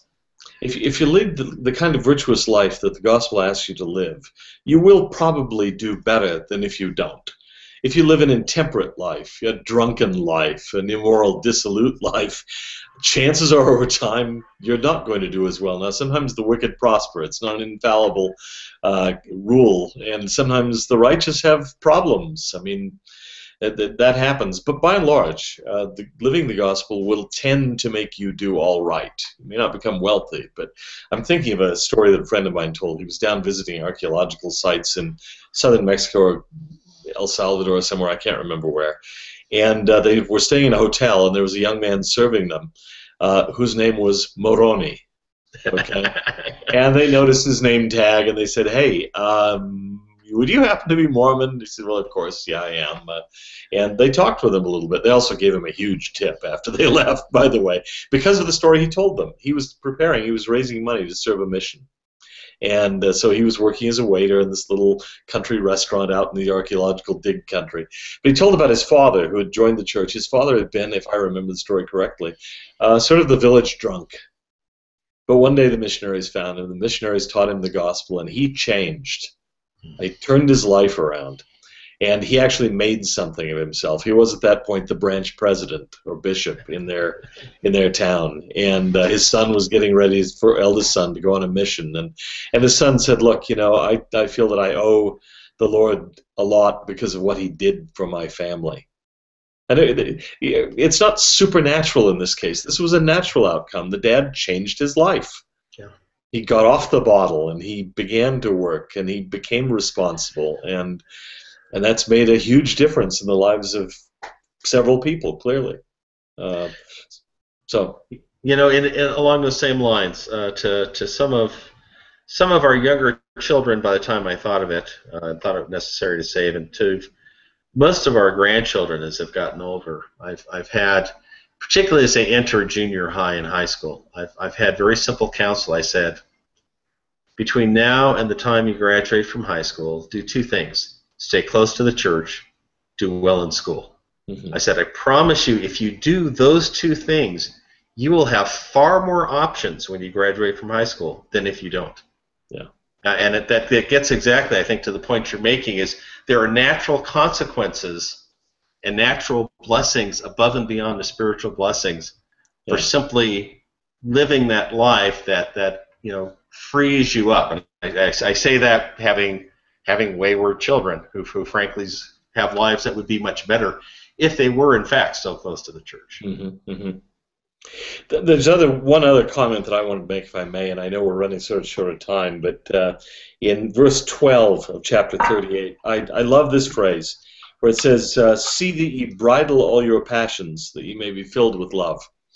if if you live the, the kind of virtuous life that the gospel asks you to live, you will probably do better than if you don't. If you live an intemperate life, a drunken life, an immoral, dissolute life, chances are over time you're not going to do as well. Now, sometimes the wicked prosper. It's not an infallible uh, rule, and sometimes the righteous have problems. I mean, that, that, that happens. But by and large, uh, the, living the gospel will tend to make you do all right. You may not become wealthy, but I'm thinking of a story that a friend of mine told. He was down visiting archaeological sites in southern Mexico, or El Salvador, somewhere, I can't remember where, and uh, they were staying in a hotel, and there was a young man serving them uh, whose name was Moroni, okay, and they noticed his name tag, and they said, hey, um, would you happen to be Mormon? He said, well, of course, yeah, I am, uh, and they talked with him a little bit. They also gave him a huge tip after they left, by the way, because of the story he told them. He was preparing, he was raising money to serve a mission. And uh, so he was working as a waiter in this little country restaurant out in the archaeological dig country. But he told about his father, who had joined the church. His father had been, if I remember the story correctly, uh, sort of the village drunk. But one day the missionaries found him. The missionaries taught him the gospel, and he changed. He turned his life around. And he actually made something of himself. He was at that point the branch president or bishop in their in their town, and uh, his son was getting ready, his eldest son, to go on a mission. And and his son said, "Look, you know, I I feel that I owe the Lord a lot because of what He did for my family." And it, it, it's not supernatural in this case. This was a natural outcome. The dad changed his life. Yeah. He got off the bottle and he began to work and he became responsible, and. And that's made a huge difference in the lives of several people, clearly. Uh, so, you know, in, in along those same lines, uh, to to some of some of our younger children, by the time I thought of it, uh, I thought it necessary to save, and to most of our grandchildren as they've gotten older, I've I've had, particularly as they enter junior high and high school, I've I've had very simple counsel. I said, between now and the time you graduate from high school, do two things. Stay close to the church, do well in school. Mm-hmm. I said, I promise you, if you do those two things, you will have far more options when you graduate from high school than if you don't. Yeah. Uh, and it, that, that gets exactly, I think, to the point you're making, is there are natural consequences and natural blessings above and beyond the spiritual blessings yeah. for simply living that life that, that you know, frees you up. And I, I, I say that having... having wayward children who, who frankly have lives that would be much better if they were in fact so close to the church. Mm-hmm, mm-hmm. There's other one other comment that I want to make, if I may, and I know we're running sort of short of time, but uh, in verse twelve of chapter thirty-eight, I, I love this phrase where it says, uh, "See that ye bridle all your passions, that ye may be filled with love."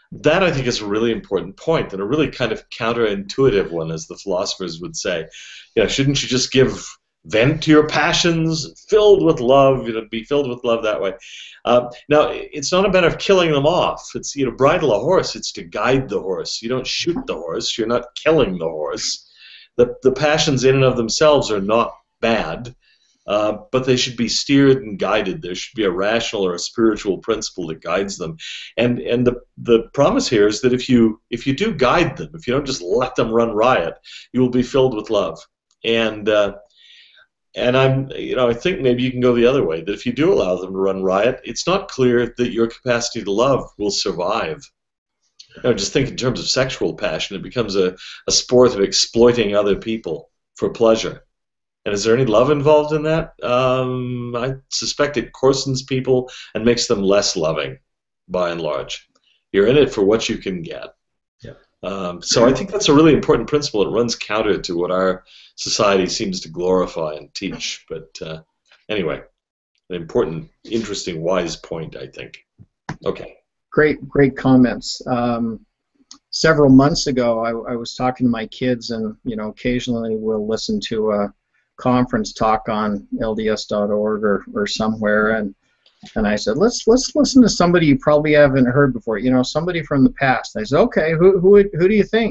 That, I think, is a really important point, and a really kind of counterintuitive one, as the philosophers would say. You know, shouldn't you just give vent to your passions, filled with love, you know, be filled with love that way? Uh, now, it's not a matter of killing them off. It's, you know, bridle a horse, it's to guide the horse. You don't shoot the horse, you're not killing the horse. The, the passions in and of themselves are not bad. Uh, but they should be steered and guided. There should be a rational or a spiritual principle that guides them. And and the the promise here is that if you if you do guide them, if you don't just let them run riot, you will be filled with love. And uh, and I'm you know I think maybe you can go the other way. That if you do allow them to run riot, it's not clear that your capacity to love will survive. You know, just think in terms of sexual passion, it becomes a, a sport of exploiting other people for pleasure. And is there any love involved in that? Um, I suspect it coarsens people and makes them less loving, by and large. You're in it for what you can get. Yeah. Um, so I think that's a really important principle. It runs counter to what our society seems to glorify and teach. But uh, anyway, an important, interesting, wise point, I think. Okay. Great, great comments. Um, several months ago, I, I was talking to my kids, and you know, occasionally we'll listen to a conference talk on L D S dot org or, or somewhere, and and I said, let's let's listen to somebody you probably haven't heard before, you know, somebody from the past. I said, okay, who who who do you think?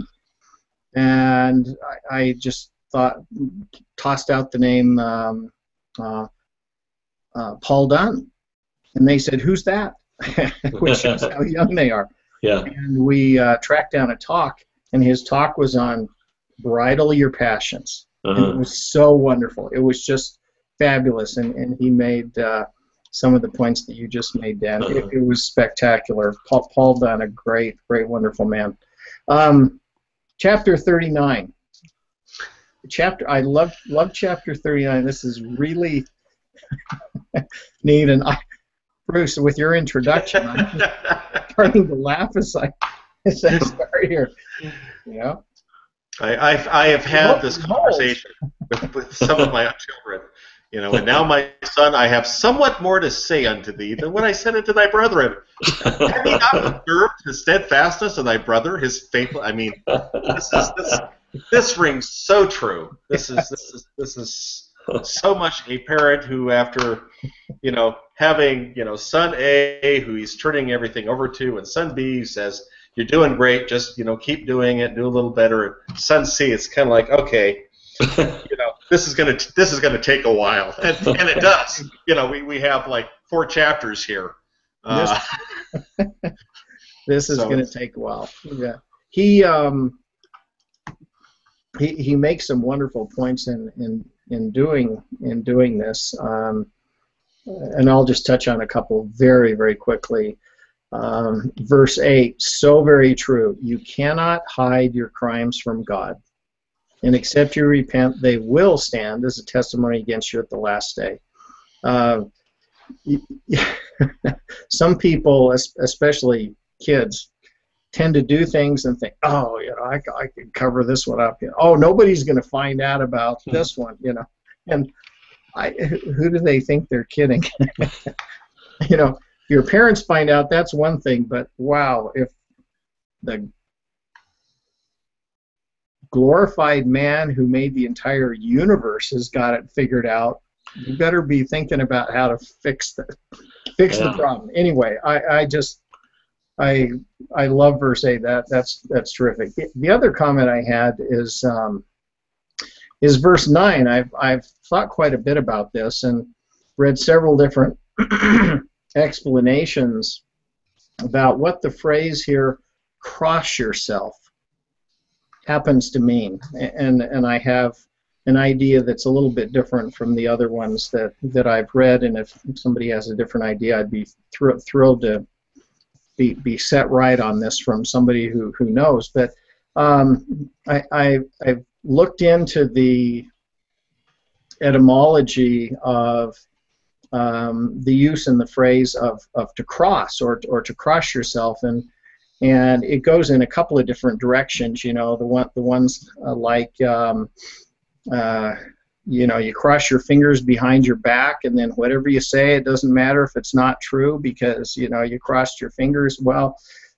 And I, I just thought, tossed out the name um, uh, uh, Paul Dunn, and they said, who's that? Which shows how young they are. Yeah. And we uh, tracked down a talk, and his talk was on bridle your passions. Uh-huh. And it was so wonderful. It was just fabulous, and, and he made uh, some of the points that you just made, Dan. Uh-huh. It, it was spectacular. Paul, Paul Dunn, a great, great, wonderful man. Um, chapter thirty-nine. Chapter I love love chapter thirty-nine. This is really neat, and I, Bruce, with your introduction, I'm just starting to laugh as I as I start here. You know. I, I've, I have had this conversation with, with some of my children, you know, and now my son, I have somewhat more to say unto thee than when I said it to thy brethren. Have ye not observed his steadfastness of thy brother, his faithful? I mean, this is this, this rings so true. This is this is this is so much a parent who, after, you know, having, you know, son A who he's turning everything over to, and son B who says, you're doing great, just, you know, keep doing it, do a little better. Son C, it's kind of like, okay, you know, this is gonna this is gonna take a while, and, and it does. You know, we, we have like four chapters here. Uh, this, this is so. gonna take a while. Yeah, he um he he makes some wonderful points in in in doing in doing this, um, and I'll just touch on a couple very very quickly. Um, verse eight, so very true. You cannot hide your crimes from God, and except you repent, they will stand as a testimony against you at the last day. Uh, some people, especially kids, tend to do things and think, oh, you know, I, I can cover this one up. You know, oh, nobody's going to find out about this one, you know. And I, who do they think they're kidding? You know. If your parents find out, that's one thing, but wow, if the glorified man who made the entire universe has got it figured out, you better be thinking about how to fix the fix yeah. the problem. Anyway, I, I just I I love verse eight. That that's that's terrific. The other comment I had is um, is verse nine. I've I've thought quite a bit about this and read several different explanations about what the phrase here, cross yourself, happens to mean, and and I have an idea that's a little bit different from the other ones that that I've read, and if somebody has a different idea, I'd be thr thrilled to be be set right on this from somebody who who knows. But um, I, I I've looked into the etymology of Um, the use in the phrase of, of to cross or or to cross yourself, and and it goes in a couple of different directions. You know, the one the ones uh, like um, uh, you know, you cross your fingers behind your back, and then whatever you say, it doesn't matter if it's not true because you know you crossed your fingers. Well,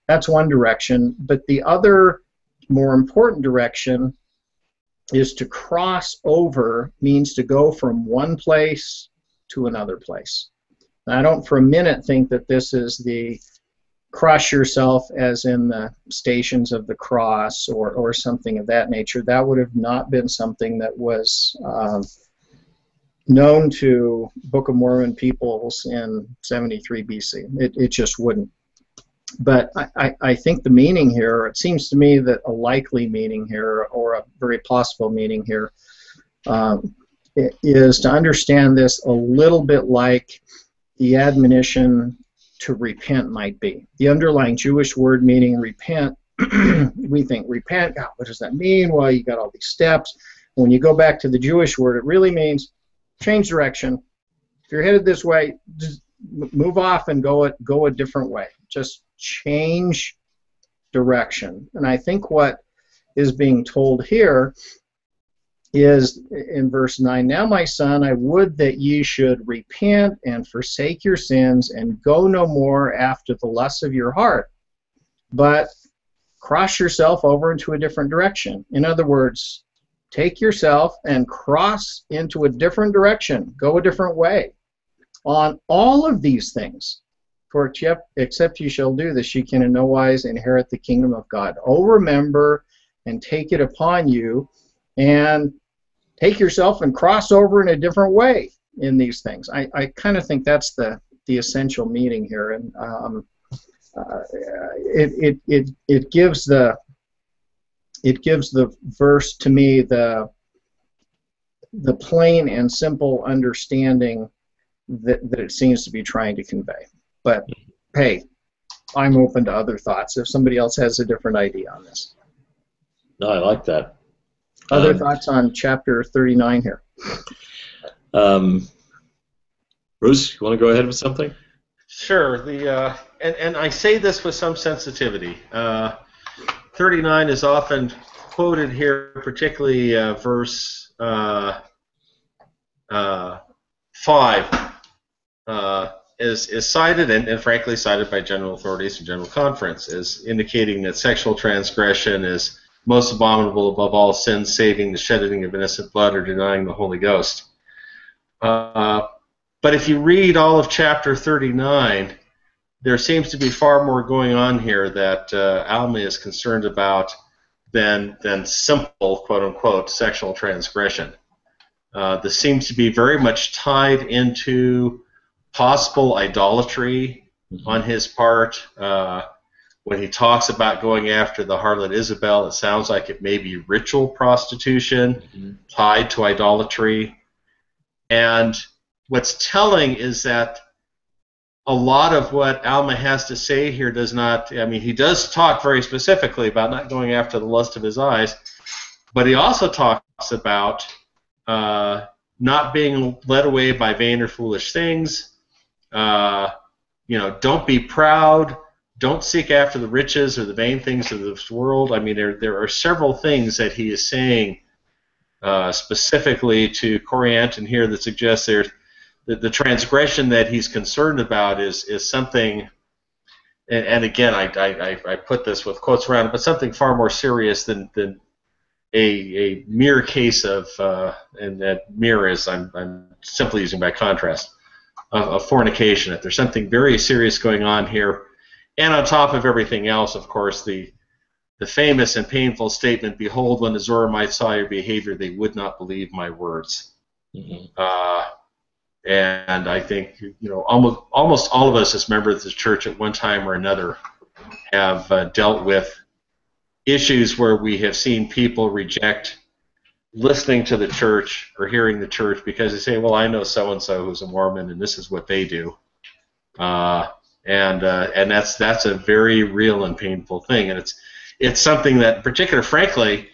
That's one direction. But the other more important direction is to cross over, means to go from one place to another place. And I don't for a minute think that this is the cross yourself as in the Stations of the Cross or, or something of that nature. That would have not been something that was um, known to Book of Mormon peoples in seventy-three B C. It, it just wouldn't. But I, I, I think the meaning here, it seems to me that a likely meaning here, or a very possible meaning here, um, is to understand this a little bit like the admonition to repent might be. The underlying Jewish word meaning repent, we think repent, God, what does that mean? Well, you got all these steps. When you go back to the Jewish word, it really means change direction. If you're headed this way, just move off and go a, go a different way. Just change direction. And I think what is being told here is in verse nine, now my son, I would that ye should repent and forsake your sins and go no more after the lusts of your heart, but cross yourself over into a different direction. In other words, take yourself and cross into a different direction, go a different way. On all of these things, for except you shall do this, ye can in no wise inherit the kingdom of God. Oh, remember and take it upon you, and take yourself and cross over in a different way in these things. I, I kind of think that's the, the essential meaning here, and um, uh, it, it it it gives the it gives the verse to me the the plain and simple understanding that that it seems to be trying to convey. But hey, I'm open to other thoughts if somebody else has a different idea on this. No, I like that. Other um, thoughts on chapter thirty-nine here? Um, Bruce, you want to go ahead with something? Sure. The uh, and and I say this with some sensitivity. Uh, thirty-nine is often quoted here, particularly uh, verse uh, uh, five uh, is is cited and, and frankly cited by general authorities and general conference as indicating that sexual transgression is most abominable above all sins, saving the shedding of innocent blood or denying the Holy Ghost. Uh, but if you read all of chapter thirty-nine, there seems to be far more going on here that uh, Alma is concerned about than than simple, quote unquote, sexual transgression. Uh, this seems to be very much tied into possible idolatry mm-hmm. on his part. Uh, When he talks about going after the harlot Isabel, it sounds like it may be ritual prostitution mm-hmm. tied to idolatry. And what's telling is that a lot of what Alma has to say here does not, I mean, he does talk very specifically about not going after the lust of his eyes, but he also talks about uh, not being led away by vain or foolish things. Uh, you know, don't be proud. Don't seek after the riches or the vain things of this world. I mean, there there are several things that he is saying uh, specifically to Corianton here that suggests there's that the transgression that he's concerned about is is something. And, and again, I, I I put this with quotes around it, but something far more serious than than a a mere case of uh, and that mere is I'm I'm simply using by contrast of, of fornication. If there's something very serious going on here. And on top of everything else, of course, the the famous and painful statement, behold, when the Zoramites saw your behavior, they would not believe my words. Mm-hmm. uh, and I think, you know, almost, almost all of us as members of the church at one time or another have uh, dealt with issues where we have seen people reject listening to the church or hearing the church because they say, well, I know so-and-so who's a Mormon, and this is what they do. Uh, And uh, and that's that's a very real and painful thing, and it's it's something that, in particular, frankly,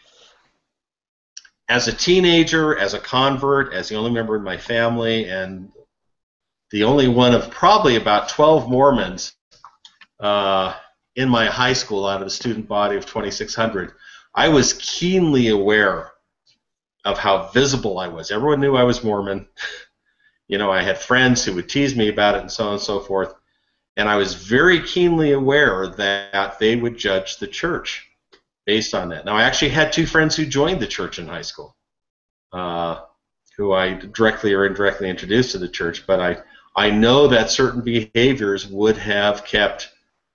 as a teenager, as a convert, as the only member in my family, and the only one of probably about twelve Mormons uh, in my high school out of a student body of twenty-six hundred, I was keenly aware of how visible I was. Everyone knew I was Mormon. You know, I had friends who would tease me about it and so on and so forth. And I was very keenly aware that they would judge the church based on that. Now, I actually had two friends who joined the church in high school, uh, who I directly or indirectly introduced to the church, but I, I know that certain behaviors would have kept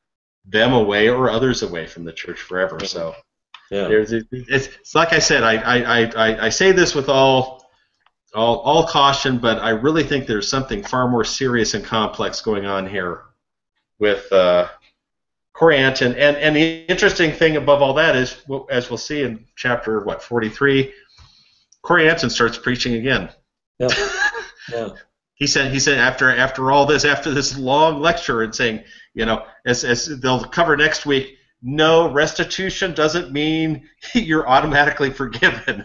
them away or others away from the church forever. So Yeah. there's, it's, it's like I said, I, I, I, I say this with all, all, all caution, but I really think there's something far more serious and complex going on here with uh, Corianton. And, and the interesting thing above all that is, as we'll see in chapter, what, forty-three, Corianton starts preaching again. Yeah. Yeah. He said, he said after after all this, after this long lecture, and saying, you know, as, as they'll cover next week, no, restitution doesn't mean you're automatically forgiven.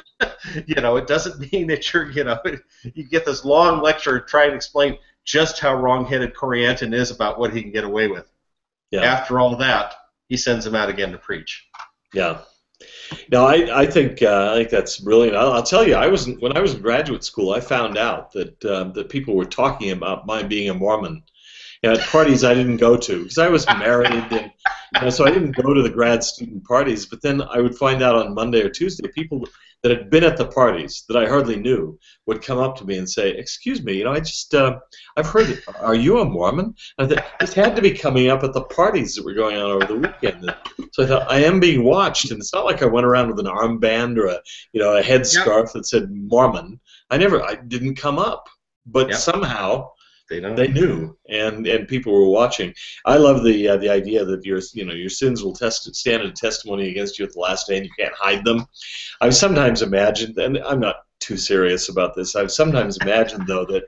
You know, it doesn't mean that you're, you know, you get this long lecture trying to explain just how wrong-headed Corianton is about what he can get away with. Yeah. After all that, he sends him out again to preach. Yeah. No, I, I think uh, I think that's brilliant. I'll, I'll tell you, I was when I was in graduate school, I found out that um, that people were talking about my being a Mormon, you know, at parties I didn't go to because I was married, and you know, so I didn't go to the grad student parties. But then I would find out on Monday or Tuesday, people that had been at the parties that I hardly knew would come up to me and say, "Excuse me, you know, I just uh, I've heard, are you a Mormon?" And I thought this had to be coming up at the parties that were going on over the weekend. And so I thought, I am being watched, and it's not like I went around with an armband or a you know a headscarf yep. that said Mormon. I never, I didn't come up, but yep. somehow they, they knew, and and people were watching. I love the uh, the idea that your you know your sins will test stand a testimony against you at the last day, and you can't hide them. I've sometimes imagined, and I'm not too serious about this. I've sometimes imagined though that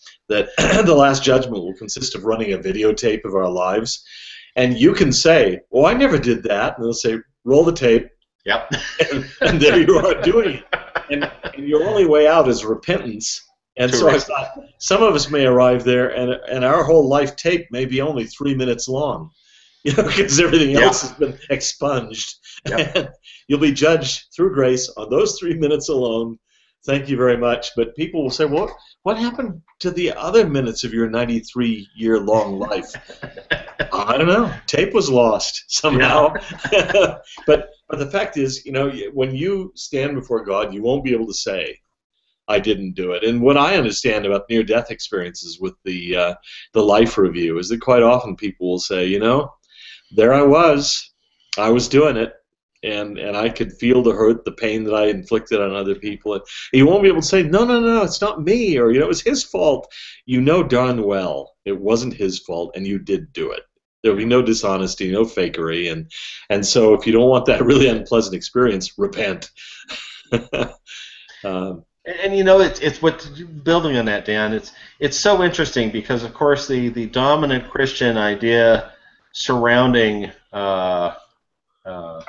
that the last judgment will consist of running a videotape of our lives, and you can say, "Well, I never did that," and they'll say, "Roll the tape." Yep. and, and there you are doing it, and, and your only way out is repentance. And so I thought some of us may arrive there, and and our whole life tape may be only three minutes long, you know, because everything yeah. else has been expunged. Yep. And you'll be judged through grace on those three minutes alone. Thank you very much. But people will say, well, what what happened to the other minutes of your ninety-three year long life? I don't know. Tape was lost somehow. Yeah. but but the fact is, you know, when you stand before God, you won't be able to say, I didn't do it. And what I understand about near-death experiences with the uh, the life review is that quite often people will say, you know, there I was, I was doing it, and and I could feel the hurt, the pain that I inflicted on other people. And you won't be able to say, no, no, no, it's not me, or, you know, it was his fault. You know darn well it wasn't his fault, and you did do it. There'll be no dishonesty, no fakery, and and so if you don't want that really unpleasant experience, repent. um, And you know, it's it's what building on that, Dan. It's it's so interesting because, of course, the the dominant Christian idea surrounding uh, uh,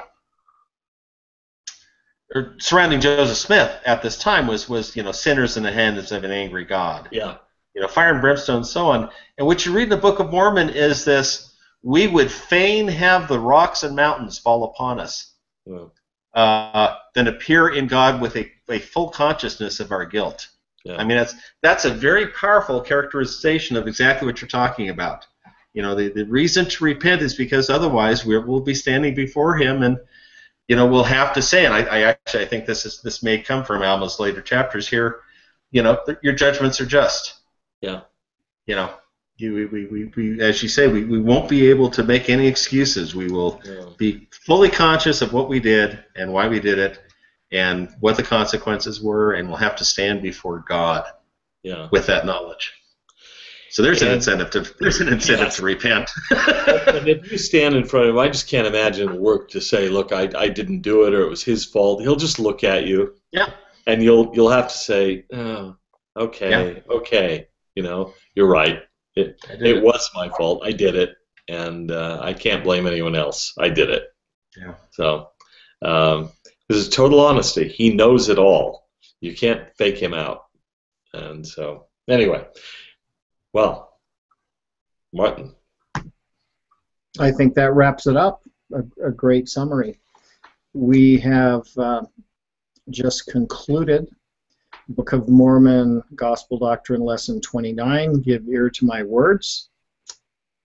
or surrounding Joseph Smith at this time was was you know sinners in the hands of an angry God. Yeah. You know, fire and brimstone, and so on. And what you read in the Book of Mormon is this: we would fain have the rocks and mountains fall upon us. Yeah. Uh, than appear in God with a, a full consciousness of our guilt. Yeah. I mean, that's that's a very powerful characterization of exactly what you're talking about. You know, the, the reason to repent is because otherwise we're, we'll be standing before Him, and you know we'll have to say. And I, I actually I think this is this may come from Alma's later chapters here. You know, your judgments are just. Yeah. You know. We, we, we, we, as you say, we, we won't be able to make any excuses. We will yeah. be fully conscious of what we did and why we did it and what the consequences were, and we'll have to stand before God yeah. with that knowledge. So there's and, an incentive to there's an incentive yeah. to repent. And if you stand in front of him, I just can't imagine it work to say, "Look, I, I didn't do it," or "It was his fault." He'll just look at you, yeah, and you'll you'll have to say, "Oh, okay, yeah. okay, you know, you're right. It it, it was my fault. I did it, and uh, I can't blame anyone else. I did it." Yeah. So, um, this is total honesty. He knows it all. You can't fake him out. And so, anyway, well, Martin. I think that wraps it up. A, a great summary. We have uh, just concluded Book of Mormon, Gospel Doctrine, Lesson twenty-nine, Give Ear to My Words.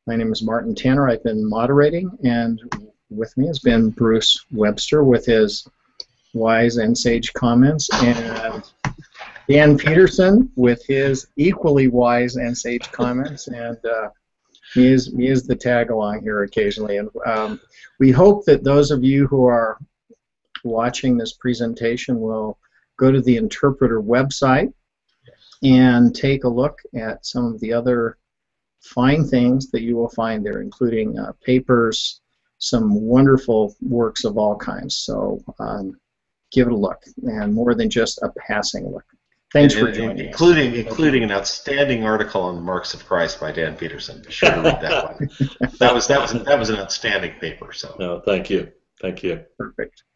My name is Martin Tanner. I've been moderating, and with me has been Bruce Webster with his wise and sage comments, and Dan Peterson with his equally wise and sage comments, and uh, he is he is the tag along here occasionally. And um, we hope that those of you who are watching this presentation will go to the Interpreter website and take a look at some of the other fine things that you will find there, including uh, papers, some wonderful works of all kinds. So um, give it a look, and more than just a passing look. Thanks and, for joining including, us. Including an outstanding article on the Marks of Christ by Dan Peterson. Be sure to read that one. That was that was that was an outstanding paper. So. No, thank you, thank you. Perfect.